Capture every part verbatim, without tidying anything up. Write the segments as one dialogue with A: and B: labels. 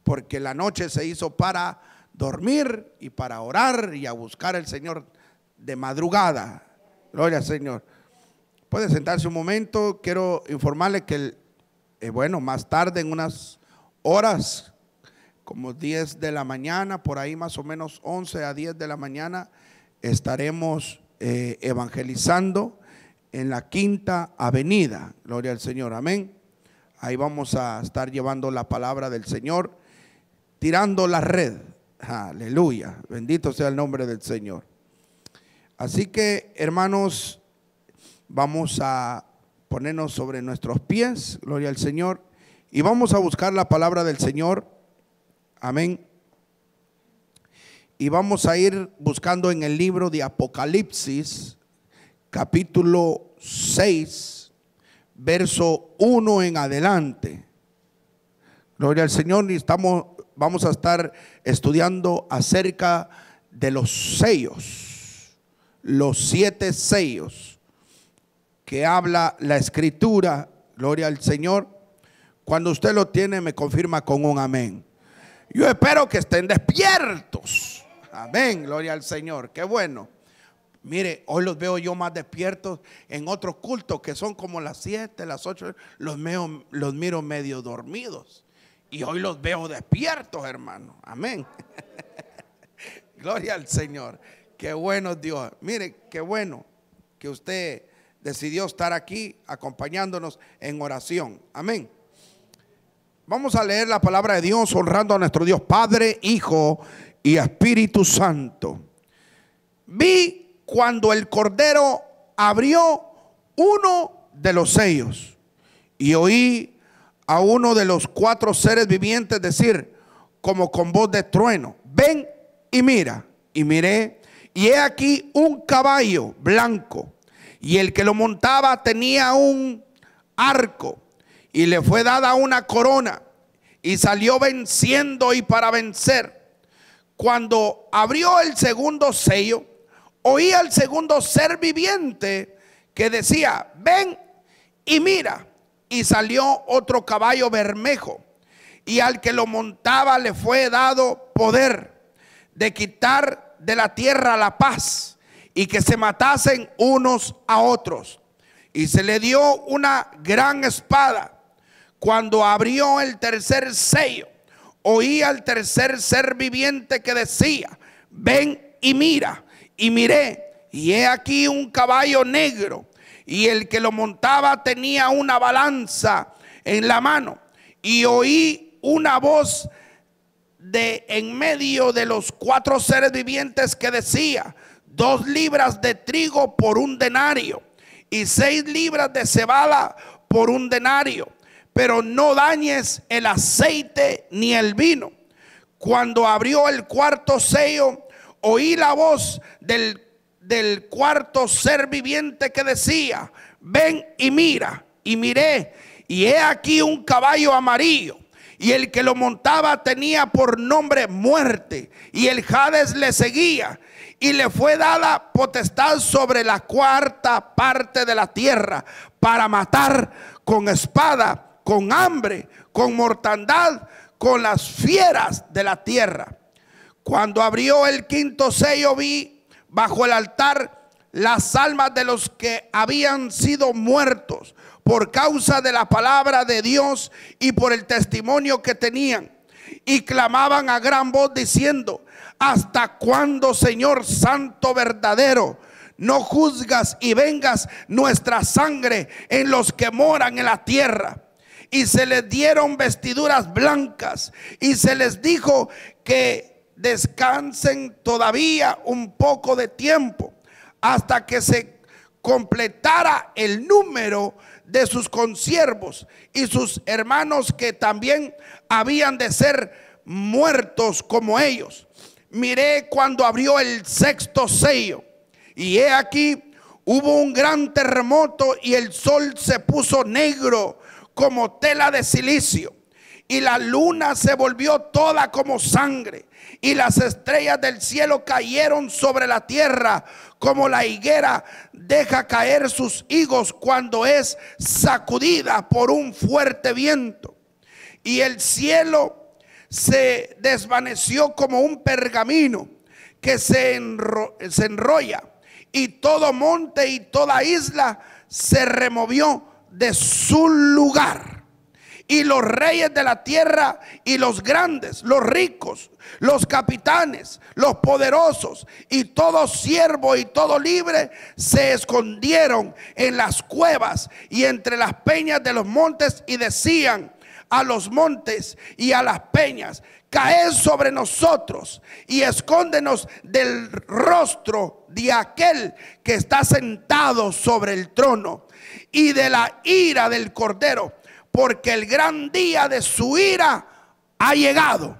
A: porque la noche se hizo para dormir y para orar y a buscar al Señor de madrugada. Gloria al Señor. Puede sentarse un momento. Quiero informarle que el, eh, bueno, más tarde, en unas horas, como diez de la mañana, por ahí más o menos once a diez de la mañana, estaremos eh, evangelizando en la Quinta Avenida. Gloria al Señor, amén. Ahí vamos a estar llevando la palabra del Señor, tirando la red. Aleluya, bendito sea el nombre del Señor. Así que, hermanos, vamos a ponernos sobre nuestros pies, gloria al Señor, y vamos a buscar la palabra del Señor, amén. Y vamos a ir buscando en el libro de Apocalipsis, capítulo seis, verso uno en adelante. Gloria al Señor. Y estamos, vamos a estar estudiando acerca de los sellos, los siete sellos que habla la Escritura. Gloria al Señor. Cuando usted lo tiene, me confirma con un amén. Yo espero que estén despiertos. Amén, gloria al Señor, qué bueno. Mire, hoy los veo yo más despiertos. En otros cultos que son como las siete, las ocho, los, meo, los miro medio dormidos. Y hoy los veo despiertos, hermano. Amén. Gloria al Señor. Qué bueno Dios. Mire, qué bueno que usted decidió estar aquí acompañándonos en oración. Amén. Vamos a leer la palabra de Dios honrando a nuestro Dios Padre, Hijo y Espíritu Santo. Vi cuando el Cordero abrió uno de los sellos y oí a uno de los cuatro seres vivientes decir como con voz de trueno: ven y mira. Y miré, y he aquí un caballo blanco, y el que lo montaba tenía un arco, y le fue dada una corona, y salió venciendo y para vencer. Cuando abrió el segundo sello, oí al segundo ser viviente que decía: ven y mira. Y salió otro caballo bermejo, y al que lo montaba le fue dado poder de quitar de la tierra la paz, y que se matasen unos a otros. Y se le dio una gran espada. Cuando abrió el tercer sello, oí al tercer ser viviente que decía: ven y mira. Y miré, y he aquí un caballo negro, y el que lo montaba tenía una balanza en la mano. Y oí una voz de en medio de los cuatro seres vivientes que decía: dos libras de trigo por un denario, y seis libras de cebada por un denario, pero no dañes el aceite ni el vino. Cuando abrió el cuarto sello, oí la voz del, del cuarto ser viviente que decía: ven y mira. Y miré, y he aquí un caballo amarillo, y el que lo montaba tenía por nombre Muerte, y el Hades le seguía, y le fue dada potestad sobre la cuarta parte de la tierra, para matar con espada, con hambre, con mortandad, con las fieras de la tierra. Cuando abrió el quinto sello, vi bajo el altar las almas de los que habían sido muertos por causa de la palabra de Dios y por el testimonio que tenían, y clamaban a gran voz diciendo: ¿hasta cuándo, Señor santo verdadero, no juzgas y vengas nuestra sangre en los que moran en la tierra? Y se les dieron vestiduras blancas, y se les dijo que descansen todavía un poco de tiempo, hasta que se completara el número de sus consiervos y sus hermanos que también habían de ser muertos como ellos. Miré cuando abrió el sexto sello, y he aquí hubo un gran terremoto, y el sol se puso negro como tela de silicio, y la luna se volvió toda como sangre, y las estrellas del cielo cayeron sobre la tierra como la higuera deja caer sus higos cuando es sacudida por un fuerte viento. Y el cielo se desvaneció como un pergamino que se, enro se enrolla, y todo monte y toda isla se removió de su lugar. Y los reyes de la tierra y los grandes, los ricos, los capitanes, los poderosos y todo siervo y todo libre se escondieron en las cuevas y entre las peñas de los montes, y decían a los montes y a las peñas: caed sobre nosotros y escóndenos del rostro de aquel que está sentado sobre el trono y de la ira del Cordero, porque el gran día de su ira ha llegado.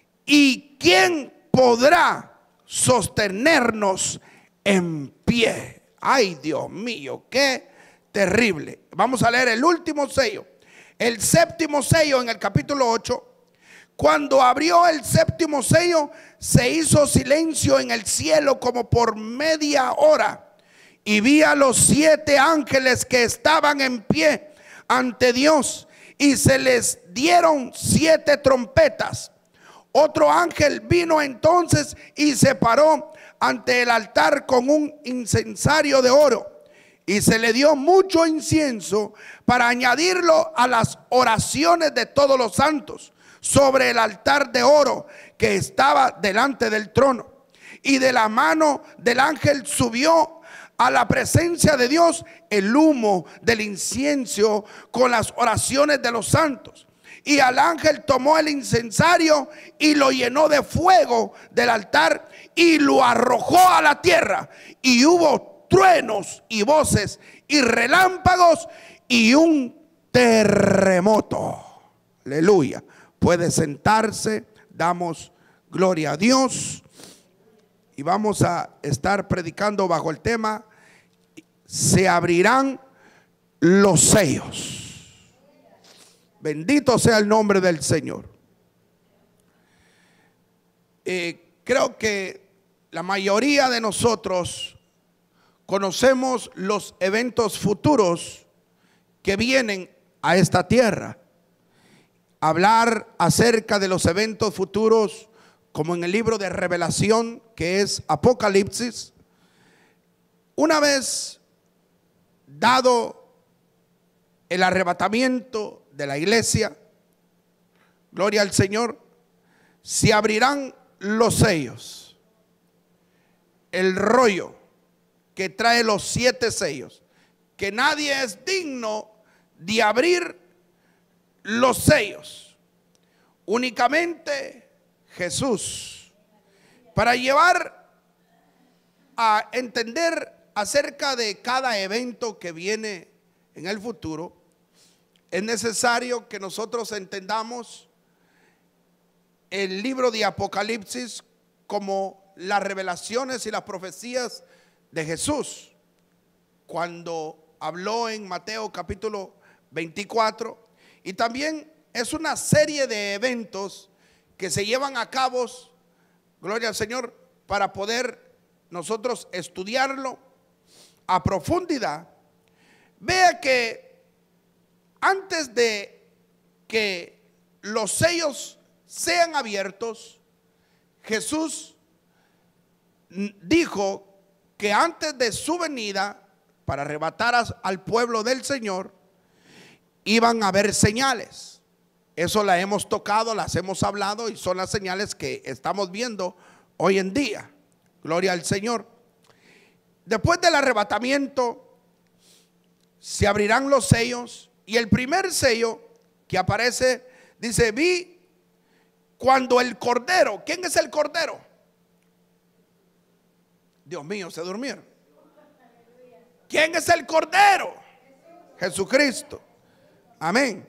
A: ¿Y quién podrá sostenernos en pie? Ay, Dios mío, qué terrible. Vamos a leer el último sello, el séptimo sello, en el capítulo ocho. Cuando abrió el séptimo sello, se hizo silencio en el cielo como por media hora, y vi a los siete ángeles que estaban en pie ante Dios, y se les dieron siete trompetas. Otro ángel vino entonces y se paró ante el altar con un incensario de oro, y se le dio mucho incienso para añadirlo a las oraciones de todos los santos sobre el altar de oro que estaba delante del trono. Y de la mano del ángel subió a la presencia de Dios el humo del incienso con las oraciones de los santos. Y al ángel tomó el incensario y lo llenó de fuego del altar y lo arrojó a la tierra. Y hubo truenos y voces y relámpagos y un terremoto. Aleluya. Puede sentarse. Damos gloria a Dios. Y vamos a estar predicando bajo el tema: se abrirán los sellos. Bendito sea el nombre del Señor. Eh, creo que la mayoría de nosotros conocemos los eventos futuros que vienen a esta tierra. Hablar acerca de los eventos futuros, como en el libro de Revelación, que es Apocalipsis, una vez dado el arrebatamiento de la iglesia, gloria al Señor, se abrirán los sellos, el rollo que trae los siete sellos, que nadie es digno de abrir los sellos, únicamente Jesús. Para llevar a entender acerca de cada evento que viene en el futuro, es necesario que nosotros entendamos el libro de Apocalipsis como las revelaciones y las profecías de Jesús. Cuando habló en Mateo capítulo veinticuatro, y también es una serie de eventos que se llevan a cabo, gloria al Señor, para poder nosotros estudiarlo a profundidad. Vea que antes de que los sellos sean abiertos, Jesús dijo que antes de su venida para arrebatar al pueblo del Señor, iban a haber señales. Eso la hemos tocado, las hemos hablado, y son las señales que estamos viendo hoy en día. Gloria al Señor. Después del arrebatamiento se abrirán los sellos, y el primer sello que aparece dice: vi cuando el Cordero. ¿Quién es el Cordero? Dios mío, se durmieron. ¿Quién es el Cordero? Jesucristo. Amén.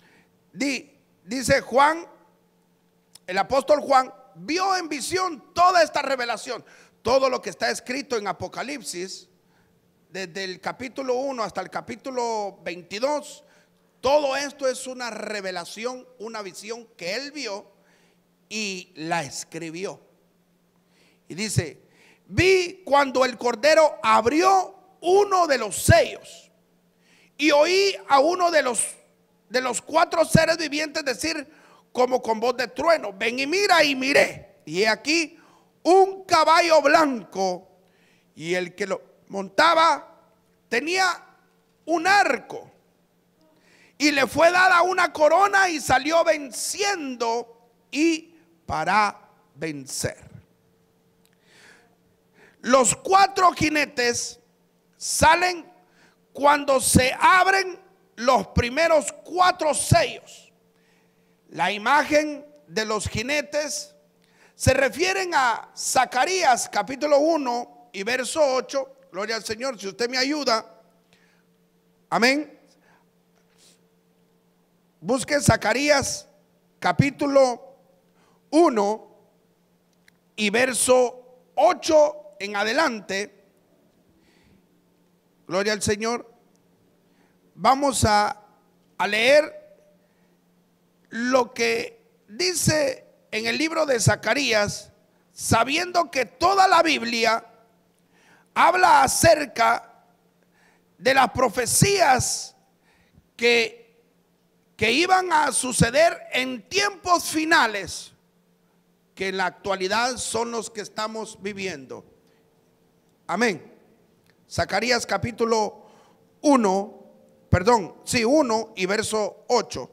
A: Dice Juan, el apóstol Juan vio en visión toda esta revelación, todo lo que está escrito en Apocalipsis, desde el capítulo uno hasta el capítulo veintidós. Todo esto es una revelación, una visión que él vio y la escribió. Y dice: vi cuando el Cordero abrió uno de los sellos, y oí a uno de los de los cuatro seres vivientes decir como con voz de trueno, ven y mira, y miré, y he aquí un caballo blanco, y el que lo montaba tenía un arco, y le fue dada una corona, y salió venciendo y para vencer. Los cuatro jinetes salen cuando se abren los primeros cuatro sellos. La imagen de los jinetes se refieren a Zacarías capítulo uno y verso ocho. Gloria al Señor, si usted me ayuda. Amén. Busquen Zacarías capítulo uno y verso ocho en adelante. Gloria al Señor. Vamos a, a leer lo que dice en el libro de Zacarías, sabiendo que toda la Biblia habla acerca de las profecías que, que iban a suceder en tiempos finales, que en la actualidad son los que estamos viviendo. Amén. Zacarías capítulo uno, perdón, sí, uno y verso ocho.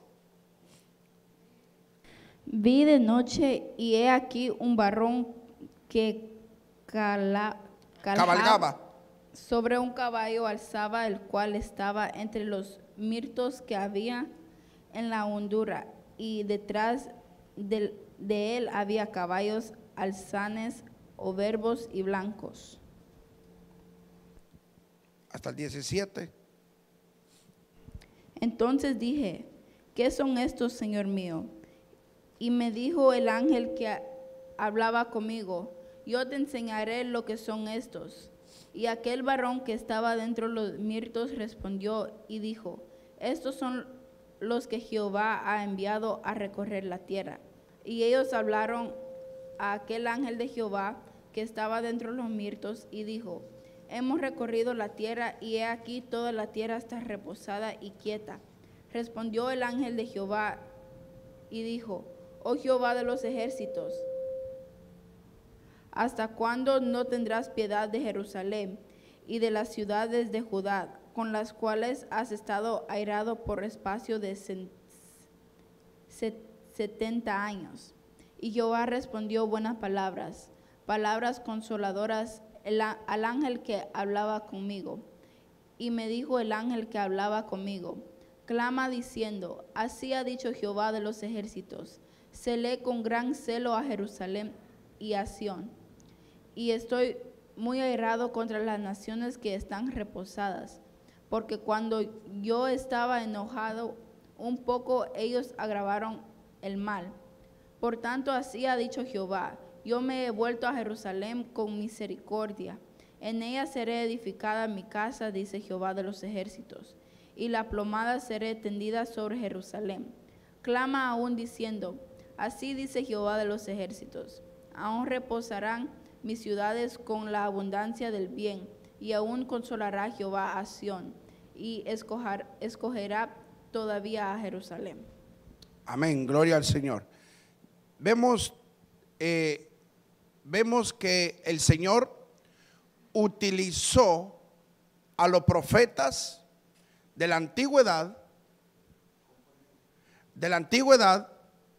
B: Vi de noche y he aquí un varón que cala,
A: cabalgaba
B: sobre un caballo alzaba, el cual estaba entre los mirtos que había en la hondura, y detrás de, de él había caballos alzanes, overbos y blancos.
A: Hasta el diecisiete.
B: Entonces dije, ¿qué son estos, Señor mío? Y me dijo el ángel que hablaba conmigo, yo te enseñaré lo que son estos. Y aquel varón que estaba dentro de los mirtos respondió y dijo, estos son los que Jehová ha enviado a recorrer la tierra. Y ellos hablaron a aquel ángel de Jehová que estaba dentro de los mirtos y dijo, hemos recorrido la tierra y he aquí toda la tierra está reposada y quieta. Respondió el ángel de Jehová y dijo, oh Jehová de los ejércitos, ¿hasta cuándo no tendrás piedad de Jerusalén y de las ciudades de Judá, con las cuales has estado airado por espacio de setenta años? Y Jehová respondió buenas palabras, palabras consoladoras al ángel que hablaba conmigo. Y me dijo el ángel que hablaba conmigo, clama diciendo, así ha dicho Jehová de los ejércitos, celé con gran celo a Jerusalén y a Sión, y estoy muy airado contra las naciones que están reposadas, porque cuando yo estaba enojado un poco, ellos agravaron el mal. Por tanto, así ha dicho Jehová, yo me he vuelto a Jerusalén con misericordia, en ella seré edificada mi casa, dice Jehová de los ejércitos, y la plomada seré tendida sobre Jerusalén. Clama aún diciendo, así dice Jehová de los ejércitos, aún reposarán mis ciudades con la abundancia del bien, y aún consolará Jehová a Sión, y escoger, escogerá todavía a Jerusalén.
A: Amén, gloria al Señor. Vemos, eh, vemos que el Señor utilizó a los profetas de la antigüedad, de la antigüedad,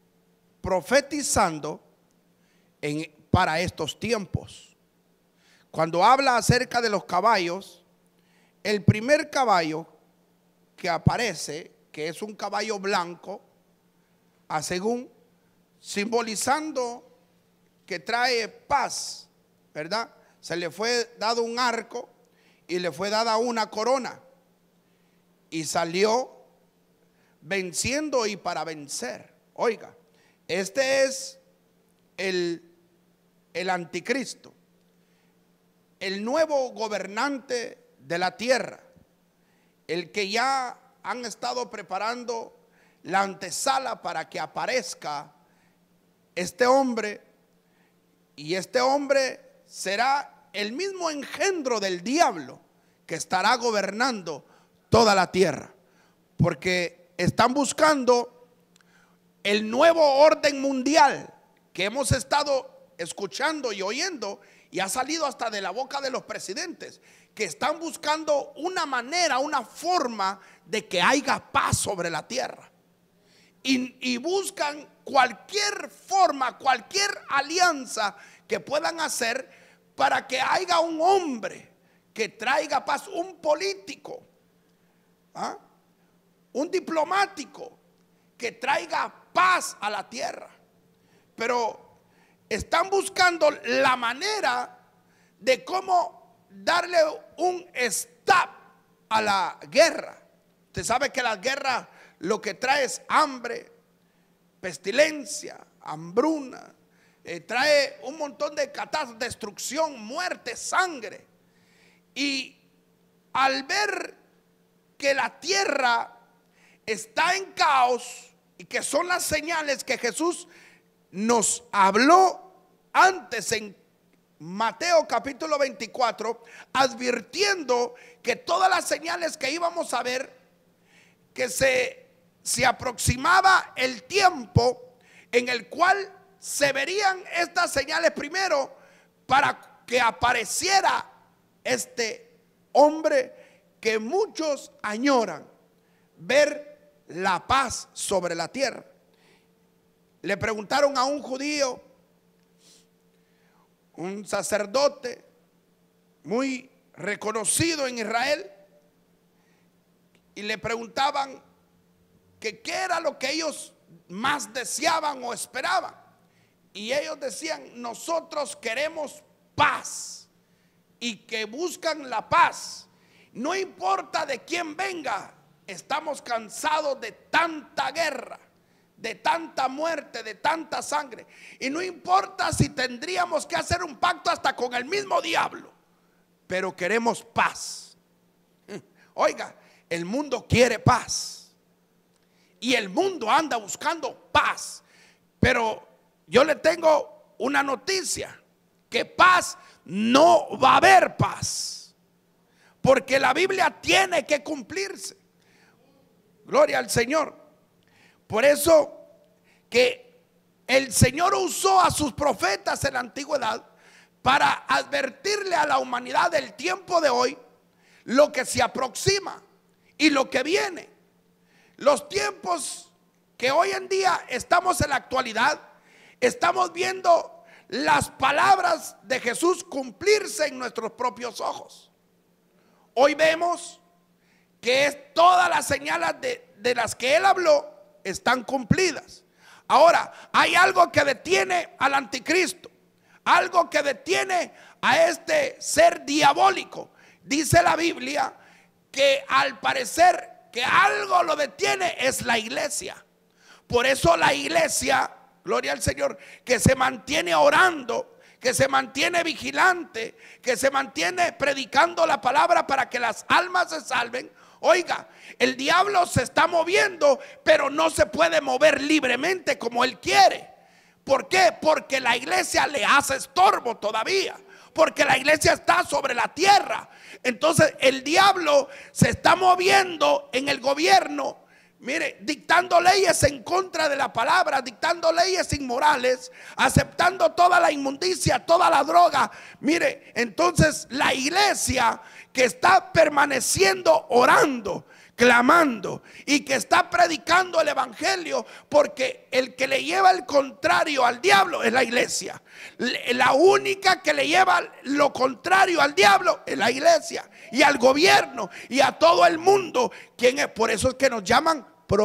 A: profetizando en, para estos tiempos. Cuando habla acerca de los caballos, el primer caballo que aparece, que es un caballo blanco, a según simbolizando que trae paz, ¿verdad? Se le fue dado un arco y le fue dada una corona y salió venciendo y para vencer. Oiga, este es el, el anticristo, el nuevo gobernante de la tierra, el que ya han estado preparando la antesala para que aparezca este hombre, y este hombre será el mismo engendro del diablo que estará gobernando toda la tierra, porque están buscando el nuevo orden mundial que hemos estado escuchando y oyendo, y ha salido hasta de la boca de los presidentes, que están buscando una manera, una forma de que haya paz sobre la tierra. Y, y buscan cualquier forma, cualquier alianza que puedan hacer para que haya un hombre que traiga paz, un político, ¿ah? un diplomático que traiga paz a la tierra. Pero están buscando la manera de cómo darle un stop a la guerra. Usted sabe que la guerra lo que trae es hambre, pestilencia, hambruna, eh, trae un montón de catástrofes, destrucción, muerte, sangre. Y al ver que la tierra está en caos, y que son las señales que Jesús nos habló antes en Mateo capítulo veinticuatro, advirtiendo que todas las señales que íbamos a ver, que se, se aproximaba el tiempo en el cual se verían estas señales primero, para que apareciera este hombre que muchos añoran, ver la paz sobre la tierra. Le preguntaron a un judío, un sacerdote muy reconocido en Israel, y le preguntaban que qué era lo que ellos más deseaban o esperaban. Y ellos decían: nosotros queremos paz, y que buscan la paz, no importa de quién venga. Estamos cansados de tanta guerra, de tanta muerte, de tanta sangre, y no importa si tendríamos que hacer un pacto hasta con el mismo diablo, pero queremos paz. Oiga, el mundo quiere paz, y el mundo anda buscando paz, pero yo le tengo una noticia: que paz no va a haber paz, porque la Biblia tiene que cumplirse. Gloria al Señor. Por eso que el Señor usó a sus profetas en la antigüedad para advertirle a la humanidad del tiempo de hoy lo que se aproxima y lo que viene. Los tiempos que hoy en día estamos en la actualidad, estamos viendo las palabras de Jesús cumplirse en nuestros propios ojos. Hoy vemos que es todas las señales de, de las que él habló están cumplidas. Ahora, hay algo que detiene al anticristo, algo que detiene a este ser diabólico. Dice la Biblia que al parecer que algo lo detiene es la iglesia. Por eso la iglesia, gloria al Señor, que se mantiene orando, que se mantiene vigilante, que se mantiene predicando la palabra para que las almas se salven. Oiga, el diablo se está moviendo, pero no se puede mover libremente como él quiere. ¿Por qué? Porque la iglesia le hace estorbo todavía, porque la iglesia está sobre la tierra. Entonces el diablo se está moviendo en el gobierno, mire, dictando leyes en contra de la palabra, dictando leyes inmorales, aceptando toda la inmundicia, toda la droga. Mire, entonces la iglesia que está permaneciendo orando, clamando, y que está predicando el evangelio, porque el que le lleva el contrario al diablo es la iglesia. La única que le lleva lo contrario al diablo es la iglesia, y al gobierno y a todo el mundo. ¿Quién es? Por eso es que nos llaman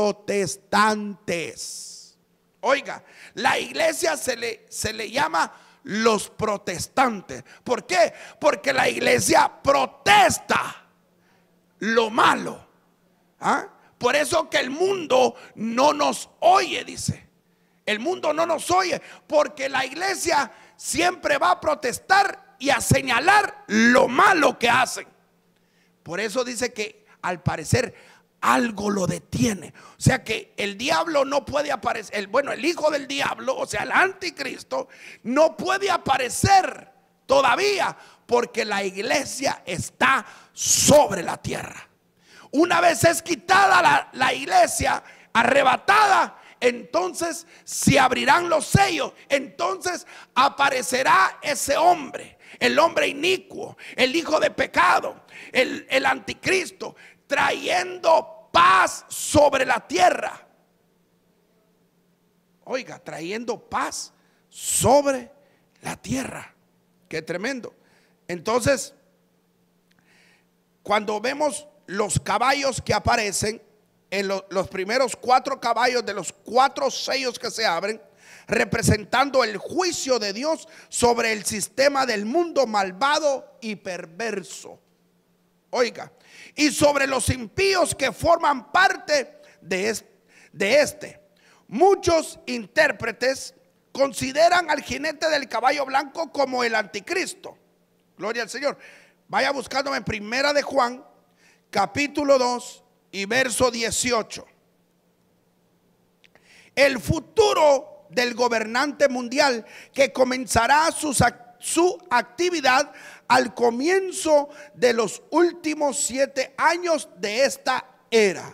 A: protestantes. Oiga, la iglesia se le, se le llama los protestantes. ¿Por qué? Porque la iglesia protesta lo malo. ¿Ah? Por eso que el mundo no nos oye, dice. El mundo no nos oye, porque la iglesia siempre va a protestar y a señalar lo malo que hacen. Por eso dice que al parecer algo lo detiene. O sea que el diablo no puede aparecer, el, bueno, el hijo del diablo, o sea el anticristo, no puede aparecer todavía, porque la iglesia está sobre la tierra. Una vez es quitada la, la iglesia, arrebatada, entonces se abrirán los sellos, entonces aparecerá ese hombre, el hombre inicuo, el hijo de pecado, el, el anticristo, trayendo paz sobre la tierra. Oiga, trayendo paz sobre la tierra. Qué tremendo. Entonces, cuando vemos los caballos que aparecen, en lo, los primeros cuatro caballos de los cuatro sellos que se abren, representando el juicio de Dios sobre el sistema del mundo malvado y perverso. Oiga, y sobre los impíos que forman parte de este, de este. Muchos intérpretes consideran al jinete del caballo blanco como el anticristo. Gloria al Señor. Vaya buscándome en Primera de Juan, capítulo dos y verso dieciocho. El futuro del gobernante mundial que comenzará sus, su actividad al comienzo de los últimos siete años de esta era.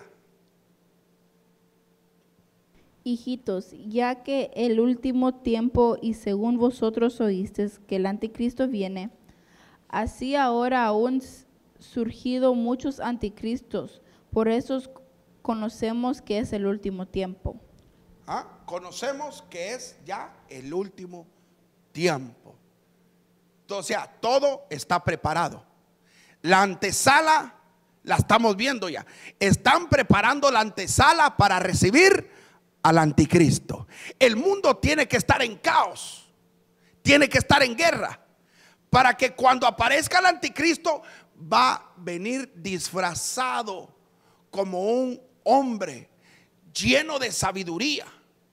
B: Hijitos, ya que el último tiempo y según vosotros oísteis que el anticristo viene, así ahora aún surgido muchos anticristos, por eso conocemos que es el último tiempo.
A: ¿Ah? Conocemos que es ya el último tiempo. O sea, todo está preparado. La antesala la estamos viendo ya. Están preparando la antesala para recibir al anticristo. El mundo tiene que estar en caos, tiene que estar en guerra, para que cuando aparezca el anticristo va a venir disfrazado como un hombre lleno de sabiduría,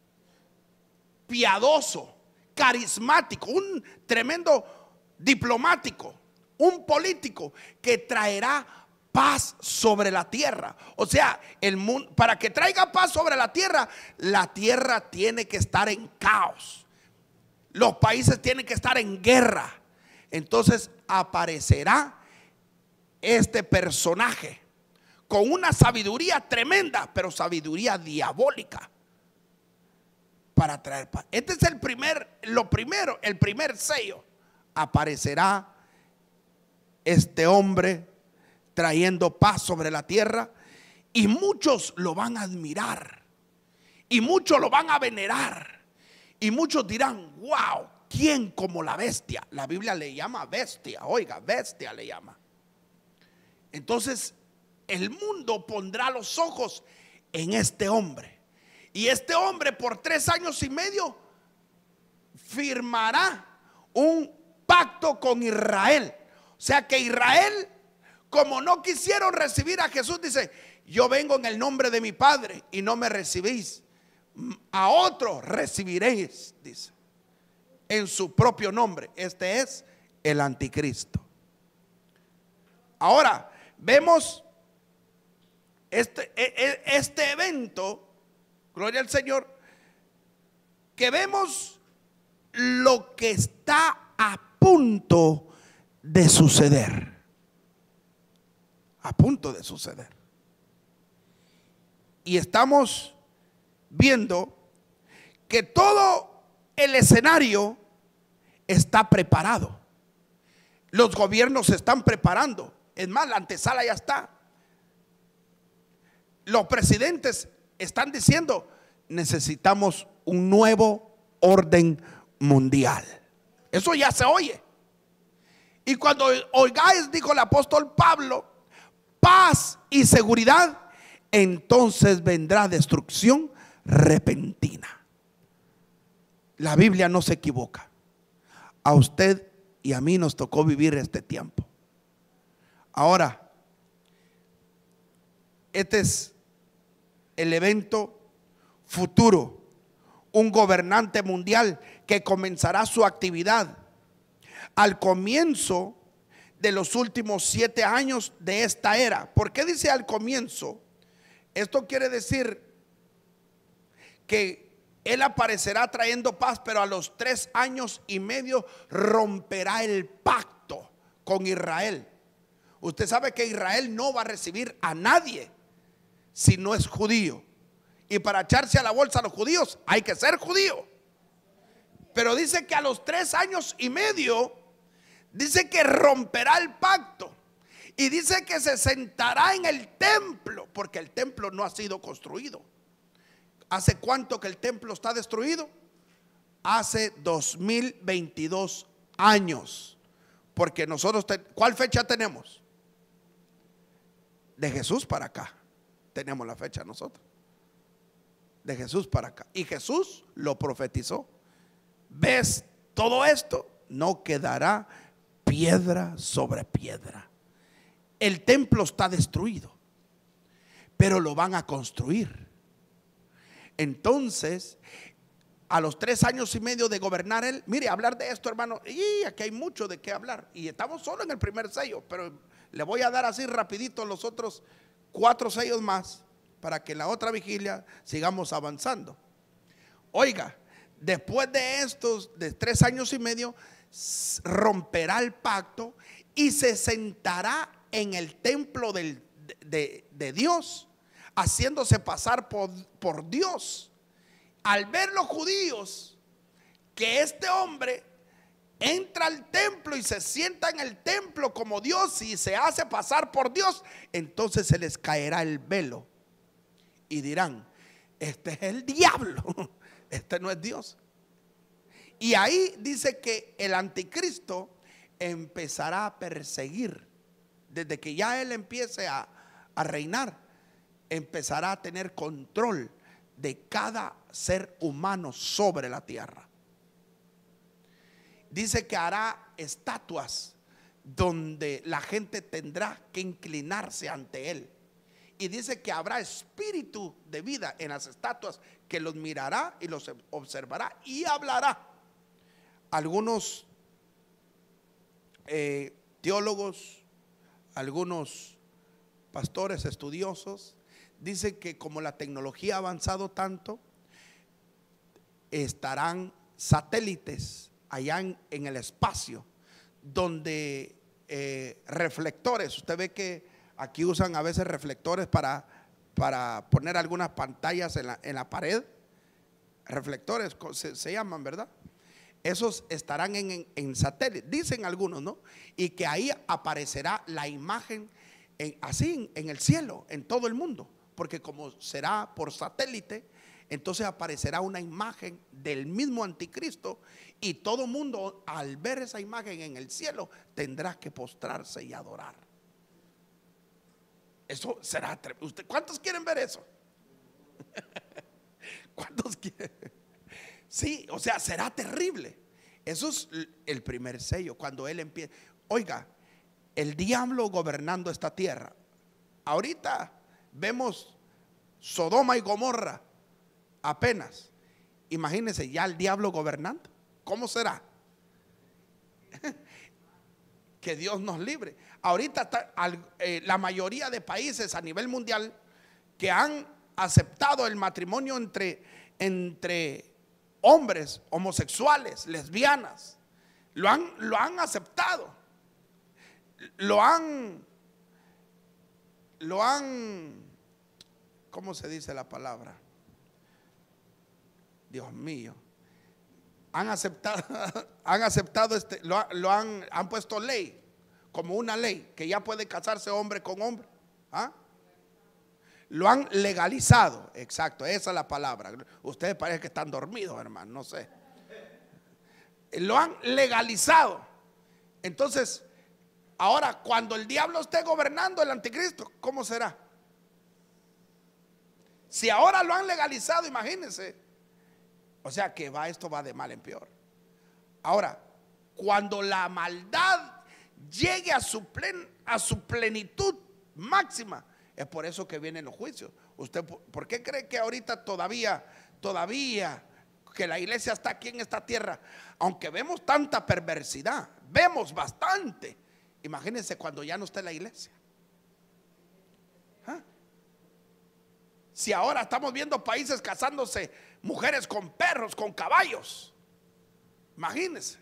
A: piadoso, carismático, un tremendo diplomático, un político que traerá paz sobre la tierra. O sea, el mundo, para que traiga paz sobre la tierra, la tierra tiene que estar en caos. Los países tienen que estar en guerra. Entonces aparecerá este personaje con una sabiduría tremenda, pero sabiduría diabólica, para traer paz. Este es el primer, lo primero, el primer sello. Aparecerá este hombre trayendo paz sobre la tierra, y muchos lo van a admirar, y muchos lo van a venerar, y muchos dirán: wow, ¿quién como la bestia? La Biblia le llama bestia, oiga, bestia le llama. Entonces el mundo pondrá los ojos en este hombre, y este hombre por tres años y medio firmará un pacto con Israel. O sea que Israel, como no quisieron recibir a Jesús, dice: yo vengo en el nombre de mi Padre y no me recibís, a otro recibiréis, dice, en su propio nombre. Este es el anticristo. Ahora vemos este, este evento, gloria al Señor, que vemos lo que está a punto de suceder. A punto de suceder. Y estamos viendo que todo el escenario está preparado. Los gobiernos se están preparando. Es más, la antesala ya está. Los presidentes están diciendo: necesitamos un nuevo orden mundial. Eso ya se oye. Y cuando oigáis, dijo el apóstol Pablo, paz y seguridad, entonces vendrá destrucción repentina. La Biblia no se equivoca. A usted y a mí nos tocó vivir este tiempo. Ahora, este es el evento futuro. Un gobernante mundial que comenzará su actividad al comienzo de los últimos siete años de esta era. ¿Por qué dice al comienzo? Esto quiere decir que él aparecerá trayendo paz, pero a los tres años y medio romperá el pacto con Israel. Usted sabe que Israel no va a recibir a nadie si no es judío. Y para echarse a la bolsa a los judíos hay que ser judío. Pero dice que a los tres años y medio, dice que romperá el pacto. Y dice que se sentará en el templo, porque el templo no ha sido construido. ¿Hace cuánto que el templo está destruido? Hace dos mil veintidós años. Porque nosotros, te, ¿cuál fecha tenemos? De Jesús para acá. Tenemos la fecha nosotros. De Jesús para acá. Y Jesús lo profetizó. ¿Ves todo esto? No quedará piedra sobre piedra. El templo está destruido, pero lo van a construir. Entonces, a los tres años y medio de gobernar él, mire, hablar de esto, hermano, y aquí hay mucho de qué hablar. Y estamos solo en el primer sello, pero le voy a dar así rapidito los otros cuatro sellos más, para que en la otra vigilia sigamos avanzando. Oiga, después de estos, de tres años y medio, romperá el pacto y se sentará en el templo del, de, de, de Dios, haciéndose pasar por, por Dios. Al ver los judíos que este hombre entra al templo y se sienta en el templo como Dios y se hace pasar por Dios, entonces se les caerá el velo y dirán: este es el diablo, este no es Dios. Y ahí dice que el anticristo empezará a perseguir. Desde que ya él empiece a, a reinar, empezará a tener control de cada ser humano sobre la tierra. Dice que hará estatuas donde la gente tendrá que inclinarse ante él. Y dice que habrá espíritu de vida en las estatuas, que los mirará y los observará y hablará. Algunos eh, teólogos, algunos pastores estudiosos dicen que como la tecnología ha avanzado tanto, estarán satélites allá en, en el espacio, donde eh, reflectores, usted ve que aquí usan a veces reflectores para, para poner algunas pantallas en la, en la pared, reflectores se, se llaman, ¿verdad? Esos estarán en, en, en satélite, dicen algunos, ¿no? Y que ahí aparecerá la imagen en, así en, en el cielo, en todo el mundo, porque como será por satélite, entonces aparecerá una imagen del mismo anticristo y todo mundo al ver esa imagen en el cielo tendrá que postrarse y adorar. Eso será tremendo. ¿Cuántos quieren ver eso? ¿Cuántos quieren? Sí, o sea, será terrible. Eso es el primer sello, cuando él empieza. Oiga, el diablo gobernando esta tierra. Ahorita vemos Sodoma y Gomorra apenas. Imagínense ya el diablo gobernando. ¿Cómo será? Que Dios nos libre. Ahorita está, eh, la mayoría de países a nivel mundial que han aceptado el matrimonio entre, entre hombres homosexuales, lesbianas, lo han, lo han aceptado, lo han, lo han, ¿cómo se dice la palabra? Dios mío, han aceptado, han aceptado este, lo, lo han, han puesto ley, como una ley, que ya puede casarse hombre con hombre. ¿Ah? Lo han legalizado, exacto, esa es la palabra. Ustedes parece que están dormidos, hermano, no sé. Lo han legalizado. Entonces, ahora cuando el diablo esté gobernando, el anticristo, ¿cómo será? Si ahora lo han legalizado, imagínense. O sea que va, esto va de mal en peor. Ahora, cuando la maldad llegue a su, plen, a su plenitud máxima, es por eso que vienen los juicios. ¿Usted por qué cree que ahorita todavía, todavía que la iglesia está aquí en esta tierra? Aunque vemos tanta perversidad, vemos bastante. Imagínense cuando ya no esté la iglesia. ¿Ah? Si ahora estamos viendo países casándose mujeres con perros, con caballos, imagínense.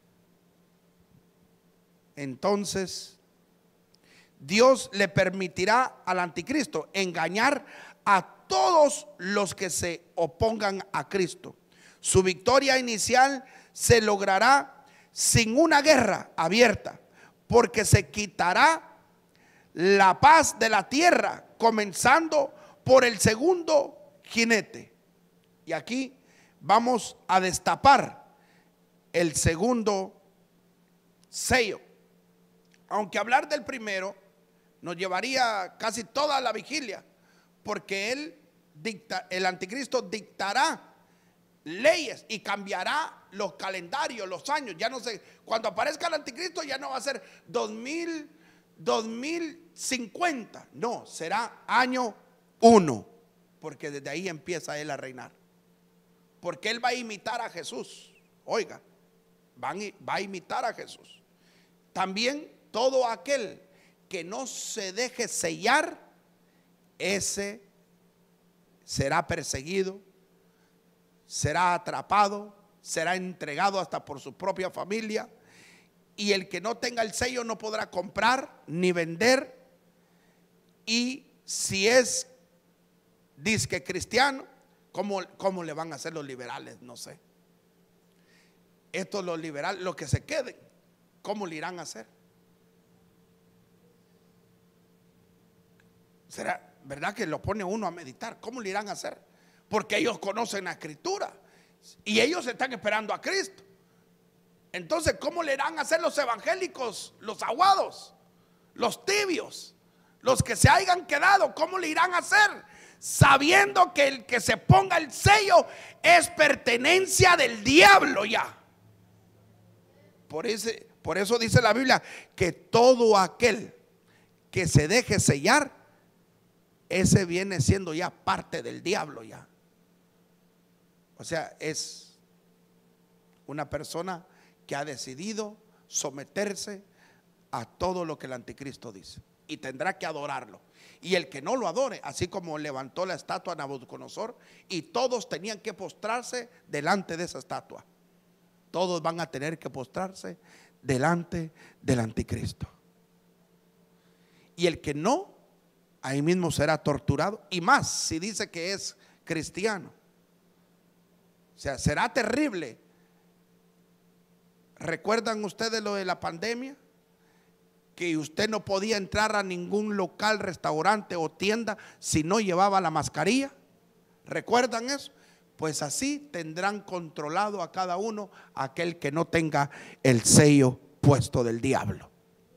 A: Entonces Dios le permitirá al anticristo engañar a todos los que se opongan a Cristo. Su victoria inicial se logrará sin una guerra abierta, porque se quitará la paz de la tierra, comenzando por el segundo jinete. Y aquí vamos a destapar el segundo sello. Aunque hablar del primero nos llevaría casi toda la vigilia, porque él dicta, el anticristo dictará leyes y cambiará los calendarios, los años. Ya no sé, cuando aparezca el anticristo ya no va a ser dos mil, dos mil cincuenta, no, será año uno, porque desde ahí empieza él a reinar, porque él va a imitar a Jesús. Oiga, va a imitar a Jesús. También todo aquel que no se deje sellar, ese será perseguido, será atrapado, será entregado hasta por su propia familia. Y el que no tenga el sello no podrá comprar ni vender. Y si es disque cristiano, ¿cómo, cómo le van a hacer los liberales? No sé. Estos los liberales, los que se queden, ¿cómo le irán a hacer? ¿Será verdad que lo pone uno a meditar? ¿Cómo le irán a hacer? Porque ellos conocen la escritura y ellos están esperando a Cristo. Entonces, ¿cómo le irán a hacer los evangélicos, los aguados, los tibios, los que se hayan quedado? ¿Cómo le irán a hacer? Sabiendo que el que se ponga el sello es pertenencia del diablo ya. Por ese, por eso dice la Biblia que todo aquel que se deje sellar, ese viene siendo ya parte del diablo ya. O sea, es una persona que ha decidido someterse a todo lo que el anticristo dice y tendrá que adorarlo. Y el que no lo adore, así como levantó la estatua a Nabucodonosor y todos tenían que postrarse delante de esa estatua, todos van a tener que postrarse delante del anticristo. Y el que no, ahí mismo será torturado, y más si dice que es cristiano. O sea, será terrible. ¿Recuerdan ustedes lo de la pandemia? Que usted no podía entrar a ningún local, restaurante o tienda si no llevaba la mascarilla. ¿Recuerdan eso? Pues así tendrán controlado a cada uno aquel que no tenga el sello puesto del diablo.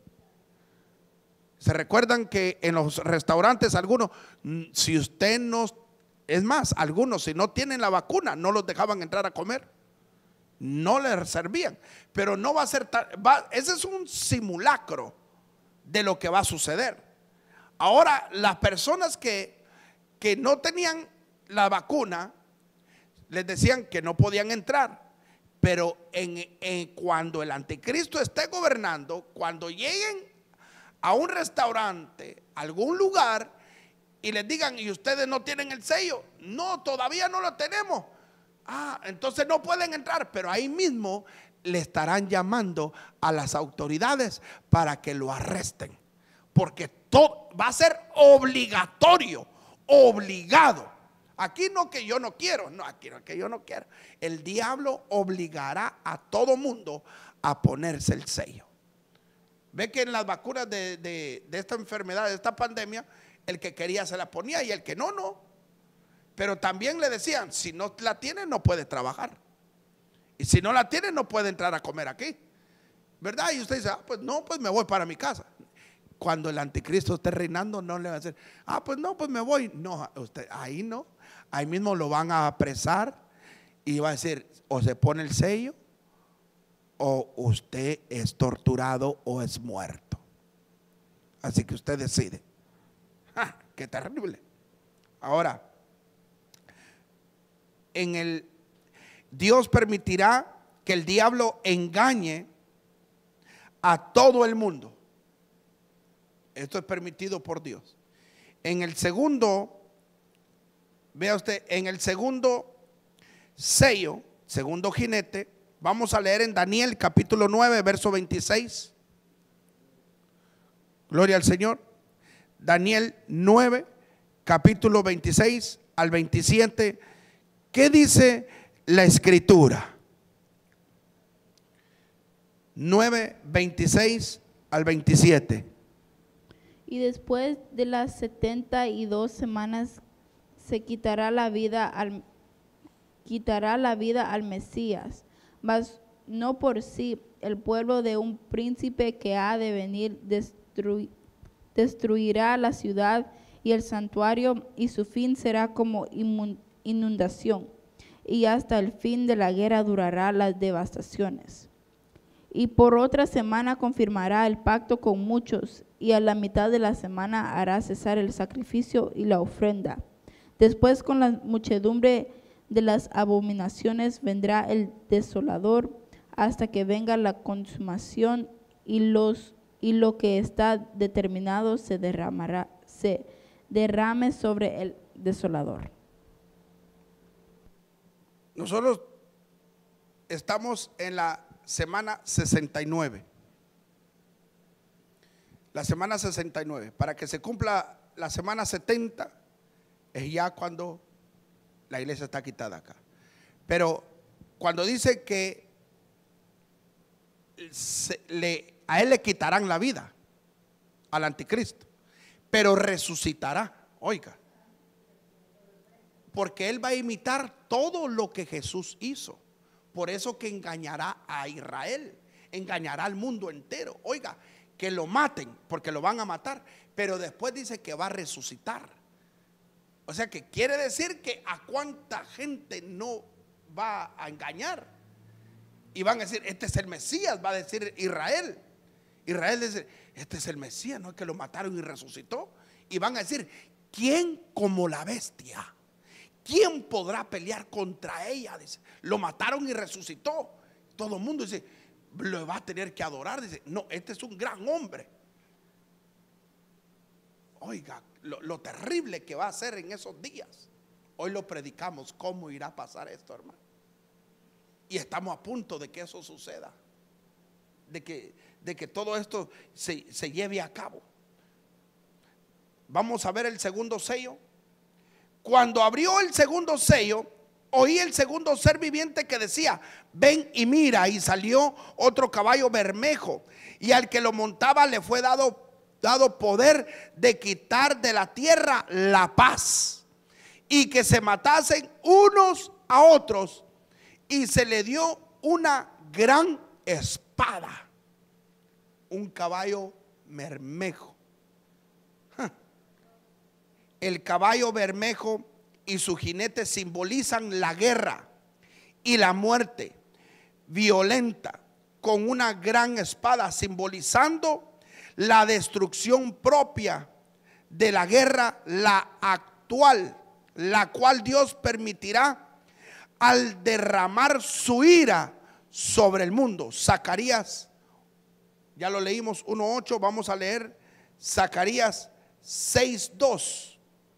A: ¿Se recuerdan que en los restaurantes algunos, si usted no, es más, algunos si no tienen la vacuna no los dejaban entrar a comer? No les servían. Pero no va a ser tan, va, ese es un simulacro de lo que va a suceder. Ahora, las personas que, que no tenían la vacuna, les decían que no podían entrar. Pero en, en, cuando el anticristo esté gobernando, cuando lleguen a un restaurante, a algún lugar, y les digan, ¿y ustedes no tienen el sello? No, todavía no lo tenemos. Ah, entonces no pueden entrar. Pero ahí mismo le estarán llamando a las autoridades para que lo arresten, porque todo va a ser obligatorio, obligado. Aquí no que yo no quiero, no, aquí no que yo no quiero. El diablo obligará a todo mundo a ponerse el sello. Ve que en las vacunas de, de, de esta enfermedad, de esta pandemia, el que quería se la ponía y el que no, no. Pero también le decían, si no la tiene no puede trabajar. Y si no la tiene no puede entrar a comer aquí, ¿verdad? Y usted dice, ah, pues no, pues me voy para mi casa. Cuando el anticristo esté reinando no le va a decir, ah, pues no, pues me voy. No, usted, ahí no. Ahí mismo lo van a apresar y va a decir, o se pone el sello o usted es torturado o es muerto. Así que usted decide. ¡Ja! ¡Qué terrible! Ahora, en el Dios permitirá que el diablo engañe a todo el mundo. Esto es permitido por Dios. En el segundo, vea usted, en el segundo sello, segundo jinete, vamos a leer en Daniel capítulo nueve, verso veintiséis. Gloria al Señor. Daniel nueve, capítulo veintiséis al veintisiete, ¿qué dice la escritura? nueve, veintiséis al veintisiete.
B: Y después de las setenta y dos semanas se quitará la vida al quitará la vida al Mesías, mas no por sí. El pueblo de un príncipe que ha de venir destruir destruirá la ciudad y el santuario, y su fin será como inundación, y hasta el fin de la guerra durará las devastaciones. Y por otra semana confirmará el pacto con muchos, y a la mitad de la semana hará cesar el sacrificio y la ofrenda. Después, con la muchedumbre de las abominaciones, vendrá el desolador, hasta que venga la consumación, y los y lo que está determinado se derramará, se derrame sobre el desolador.
A: Nosotros estamos en la semana sesenta y nueve. La semana sesenta y nueve. Para que se cumpla la semana setenta, es ya cuando la iglesia está quitada acá. Pero cuando dice que se, le, a él le quitarán la vida, al anticristo, pero resucitará, oiga, porque él va a imitar todo lo que Jesús hizo. Por eso que engañará a Israel, engañará al mundo entero. Oiga, que lo maten, porque lo van a matar, pero después dice que va a resucitar. O sea que quiere decir que a cuánta gente no va a engañar. Y van a decir, este es el Mesías, va a decir Israel. Israel dice, este es el Mesías, no es que lo mataron y resucitó. Y van a decir, ¿quién como la bestia? ¿Quién podrá pelear contra ella? Dice, lo mataron y resucitó. Todo el mundo dice, lo va a tener que adorar. Dice, no, este es un gran hombre. Oiga, lo, lo terrible que va a ser en esos días. Hoy lo predicamos, ¿cómo irá a pasar esto, hermano? Y estamos a punto de que eso suceda, de que, de que todo esto se, se lleve a cabo. Vamos a ver el segundo sello. Cuando abrió el segundo sello, oí el segundo ser viviente que decía, ven y mira. Y salió otro caballo bermejo, y al que lo montaba le fue dado, dado poder de quitar de la tierra la paz, y que se matasen unos a otros. Y se le dio una gran espada, un caballo bermejo. El caballo bermejo y su jinete simbolizan la guerra y la muerte violenta, con una gran espada simbolizando la destrucción propia de la guerra, la actual, la cual Dios permitirá al derramar su ira sobre el mundo. Zacarías, ya lo leímos uno ocho, vamos a leer Zacarías seis dos.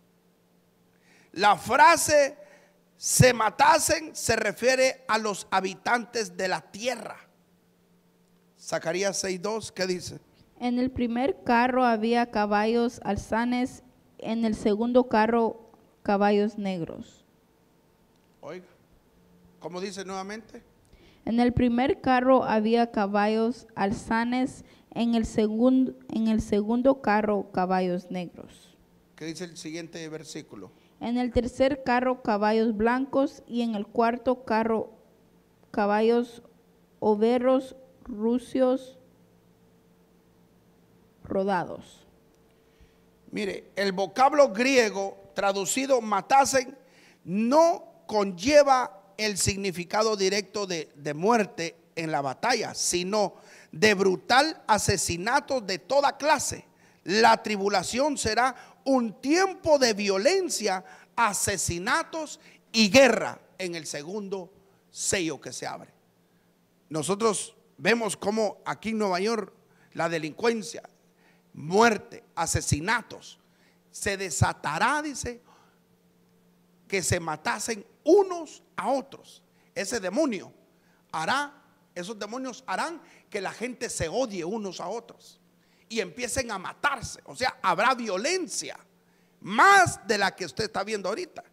A: La frase se matasen se refiere a los habitantes de la tierra. Zacarías seis dos, ¿qué dice?
B: En el primer carro había caballos alzanes, en el segundo carro caballos negros.
A: Oiga, ¿cómo dice nuevamente?
B: En el primer carro había caballos alzanes, en el segundo, en el segundo carro caballos negros.
A: ¿Qué dice el siguiente versículo?
B: En el tercer carro caballos blancos, y en el cuarto carro caballos overos rucios rodados.
A: Mire, el vocablo griego traducido matasen no conlleva el significado directo de, de muerte en la batalla, sino de brutal asesinato de toda clase. La tribulación será un tiempo de violencia, asesinatos y guerra en el segundo sello que se abre. Nosotros vemos cómo aquí en Nueva York la delincuencia, muerte, asesinatos, se desatará, dice, que se matasen unos a otros. Ese demonio hará, esos demonios harán que la gente se odie unos a otros y empiecen a matarse. O sea, habrá violencia más de la que usted está viendo ahorita.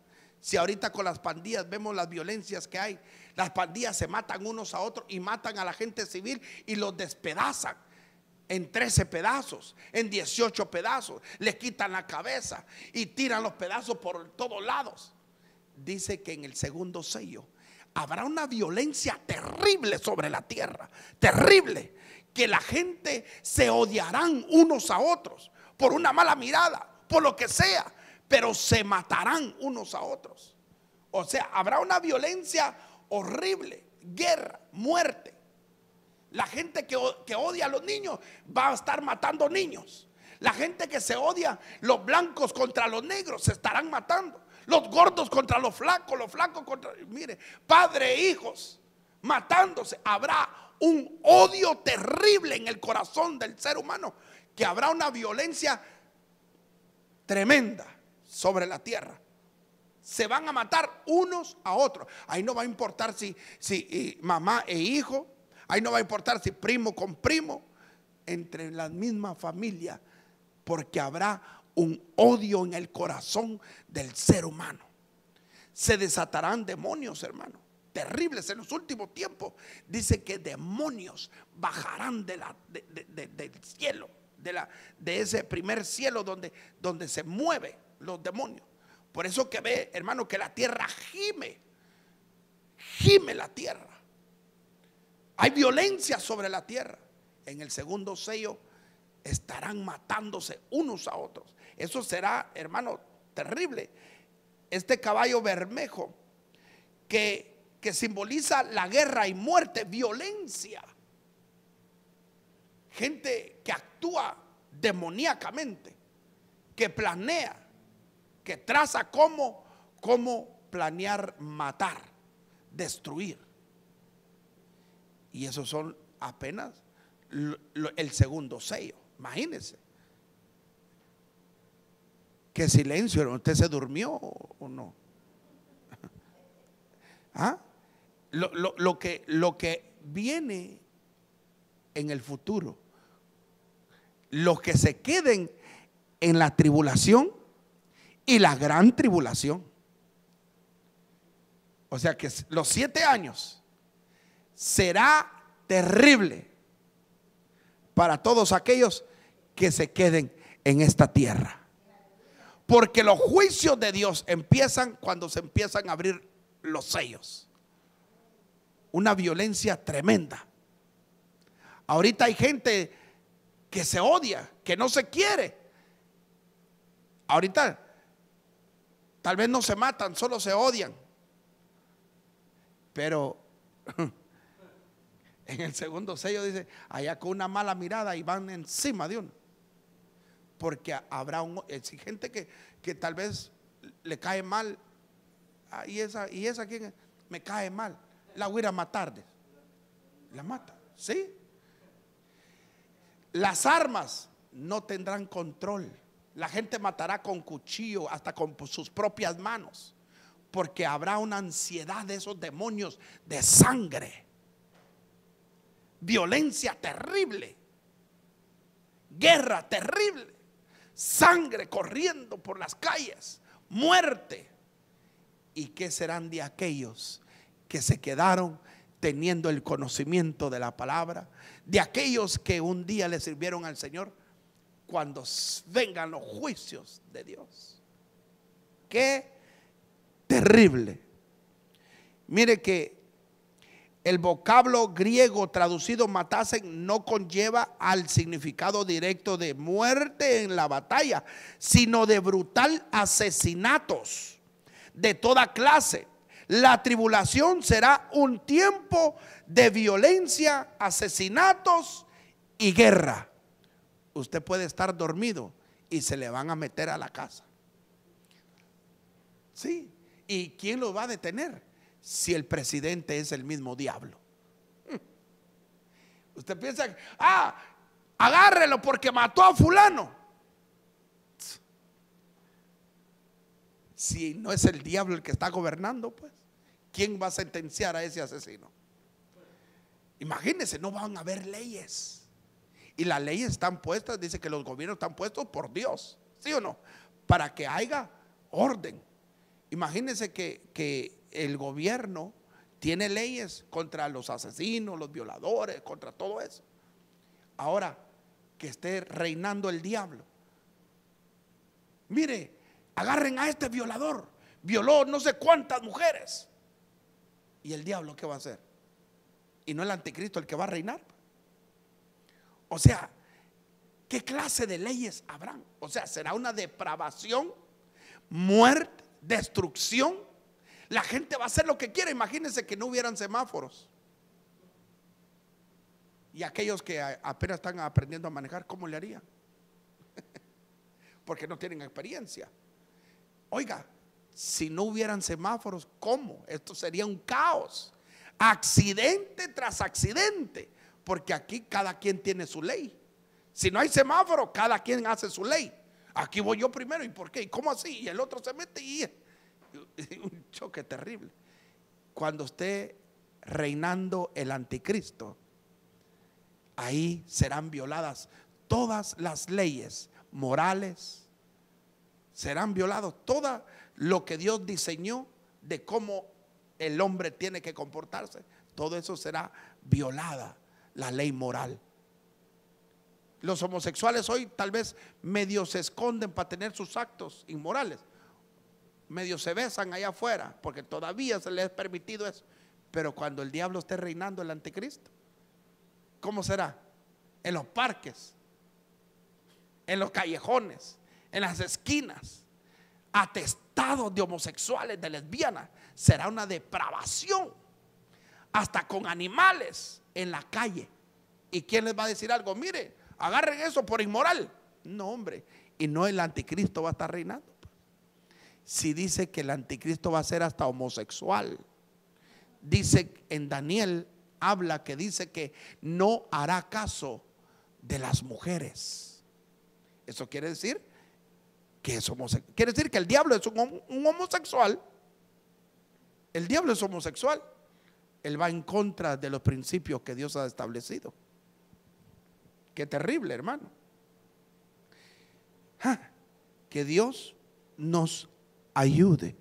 A: Si ahorita con las pandillas vemos las violencias que hay, las pandillas se matan unos a otros y matan a la gente civil y los despedazan en trece pedazos, en dieciocho pedazos, les quitan la cabeza y tiran los pedazos por todos lados. Dice que en el segundo sello habrá una violencia terrible sobre la tierra, terrible, que la gente se odiarán unos a otros por una mala mirada, por lo que sea, pero se matarán unos a otros. O sea, habrá una violencia horrible, guerra, muerte. La gente que, que odia a los niños va a estar matando niños. La gente que se odia, los blancos contra los negros, se estarán matando. Los gordos contra los flacos, los flacos contra, mire, padre e hijos matándose. Habrá un odio terrible en el corazón del ser humano, que habrá una violencia tremenda sobre la tierra. Se van a matar unos a otros. Ahí no va a importar si, si y mamá e hijo. Ahí no va a importar si primo con primo, entre la misma familia, porque habrá un odio en el corazón del ser humano. Se desatarán demonios, hermano, terribles en los últimos tiempos. Dice que demonios bajarán de la, de, de, de, del cielo, de, la, de ese primer cielo donde, donde se mueven los demonios. Por eso que ve, hermano, que la tierra gime, gime la tierra. Hay violencia sobre la tierra. En el segundo sello estarán matándose unos a otros. Eso será, hermano, terrible. Este caballo bermejo que, que simboliza la guerra y muerte, violencia. Gente que actúa demoníacamente, que planea, que traza cómo, cómo planear matar, destruir. Y esos son apenas lo, lo, el segundo sello. Imagínense. Qué silencio, ¿usted se durmió o no? ¿Ah? Lo, lo, lo, que, lo que viene en el futuro, los que se queden en la tribulación y la gran tribulación. O sea que los siete años será terrible para todos aquellos que se queden en esta tierra. Porque los juicios de Dios empiezan cuando se empiezan a abrir los sellos. Una violencia tremenda. Ahorita hay gente que se odia, que no se quiere. Ahorita tal vez no se matan, solo se odian. Pero en el segundo sello dice, allá con una mala mirada y van encima de uno. Porque habrá un, gente que, que tal vez le cae mal. Ah, y esa, y esa quien me cae mal, la voy a ir a matar. La mata, ¿sí? Las armas no tendrán control. La gente matará con cuchillo, hasta con sus propias manos, porque habrá una ansiedad de esos demonios de sangre, violencia terrible, guerra terrible, sangre corriendo por las calles, muerte. ¿Y qué serán de aquellos que se quedaron teniendo el conocimiento de la palabra? De aquellos que un día le sirvieron al Señor cuando vengan los juicios de Dios. Qué terrible. Mire que el vocablo griego traducido matasen no conlleva al significado directo de muerte en la batalla, sino de brutal asesinatos de toda clase. La tribulación será un tiempo de violencia, asesinatos y guerra. Usted puede estar dormido y se le van a meter a la casa. Sí. ¿Y quién lo va a detener? Si el presidente es el mismo diablo. Usted piensa, ah, agárrelo porque mató a fulano. Si no es el diablo el que está gobernando, pues, ¿quién va a sentenciar a ese asesino? Imagínense, no van a haber leyes. Y las leyes están puestas, dice que los gobiernos están puestos por Dios, ¿sí o no? Para que haya orden Imagínense que, que el gobierno tiene leyes contra los asesinos, los violadores, contra todo eso. Ahora que esté reinando el diablo. Mire, agarren a este violador, violó no sé cuántas mujeres. ¿Y el diablo qué va a hacer? ¿Y no el anticristo el que va a reinar? O sea, ¿qué clase de leyes habrán? O sea, será una depravación, muerte, destrucción. La gente va a hacer lo que quiera. Imagínense que no hubieran semáforos. Y aquellos que apenas están aprendiendo a manejar, ¿cómo le harían? Porque no tienen experiencia. Oiga, si no hubieran semáforos, ¿cómo? Esto sería un caos. Accidente tras accidente. Porque aquí cada quien tiene su ley. Si no hay semáforo, cada quien hace su ley. Aquí voy yo primero, ¿y por qué? ¿Y cómo así? Y el otro se mete y, y un choque terrible. Cuando esté reinando el anticristo, ahí serán violadas todas las leyes morales. Serán violados todo lo que Dios diseñó de cómo el hombre tiene que comportarse. Todo eso será violada, la ley moral. Los homosexuales hoy tal vez medio se esconden para tener sus actos inmorales. Medio se besan allá afuera porque todavía se les es permitido eso. Pero cuando el diablo esté reinando, el anticristo, ¿cómo será? En los parques, en los callejones, en las esquinas, atestados de homosexuales, de lesbianas. Será una depravación, hasta con animales en la calle. ¿Y quién les va a decir algo? Mire, agarren eso por inmoral. No, hombre, y no el anticristo va a estar reinando. Si dice que el anticristo va a ser hasta homosexual. Dice en Daniel, habla que dice que no hará caso de las mujeres. Eso quiere decir que es homosexual. Quiere decir que el diablo es un, un homosexual. El diablo es homosexual. Él va en contra de los principios que Dios ha establecido. Qué terrible, hermano. Ah, que Dios nos ayude.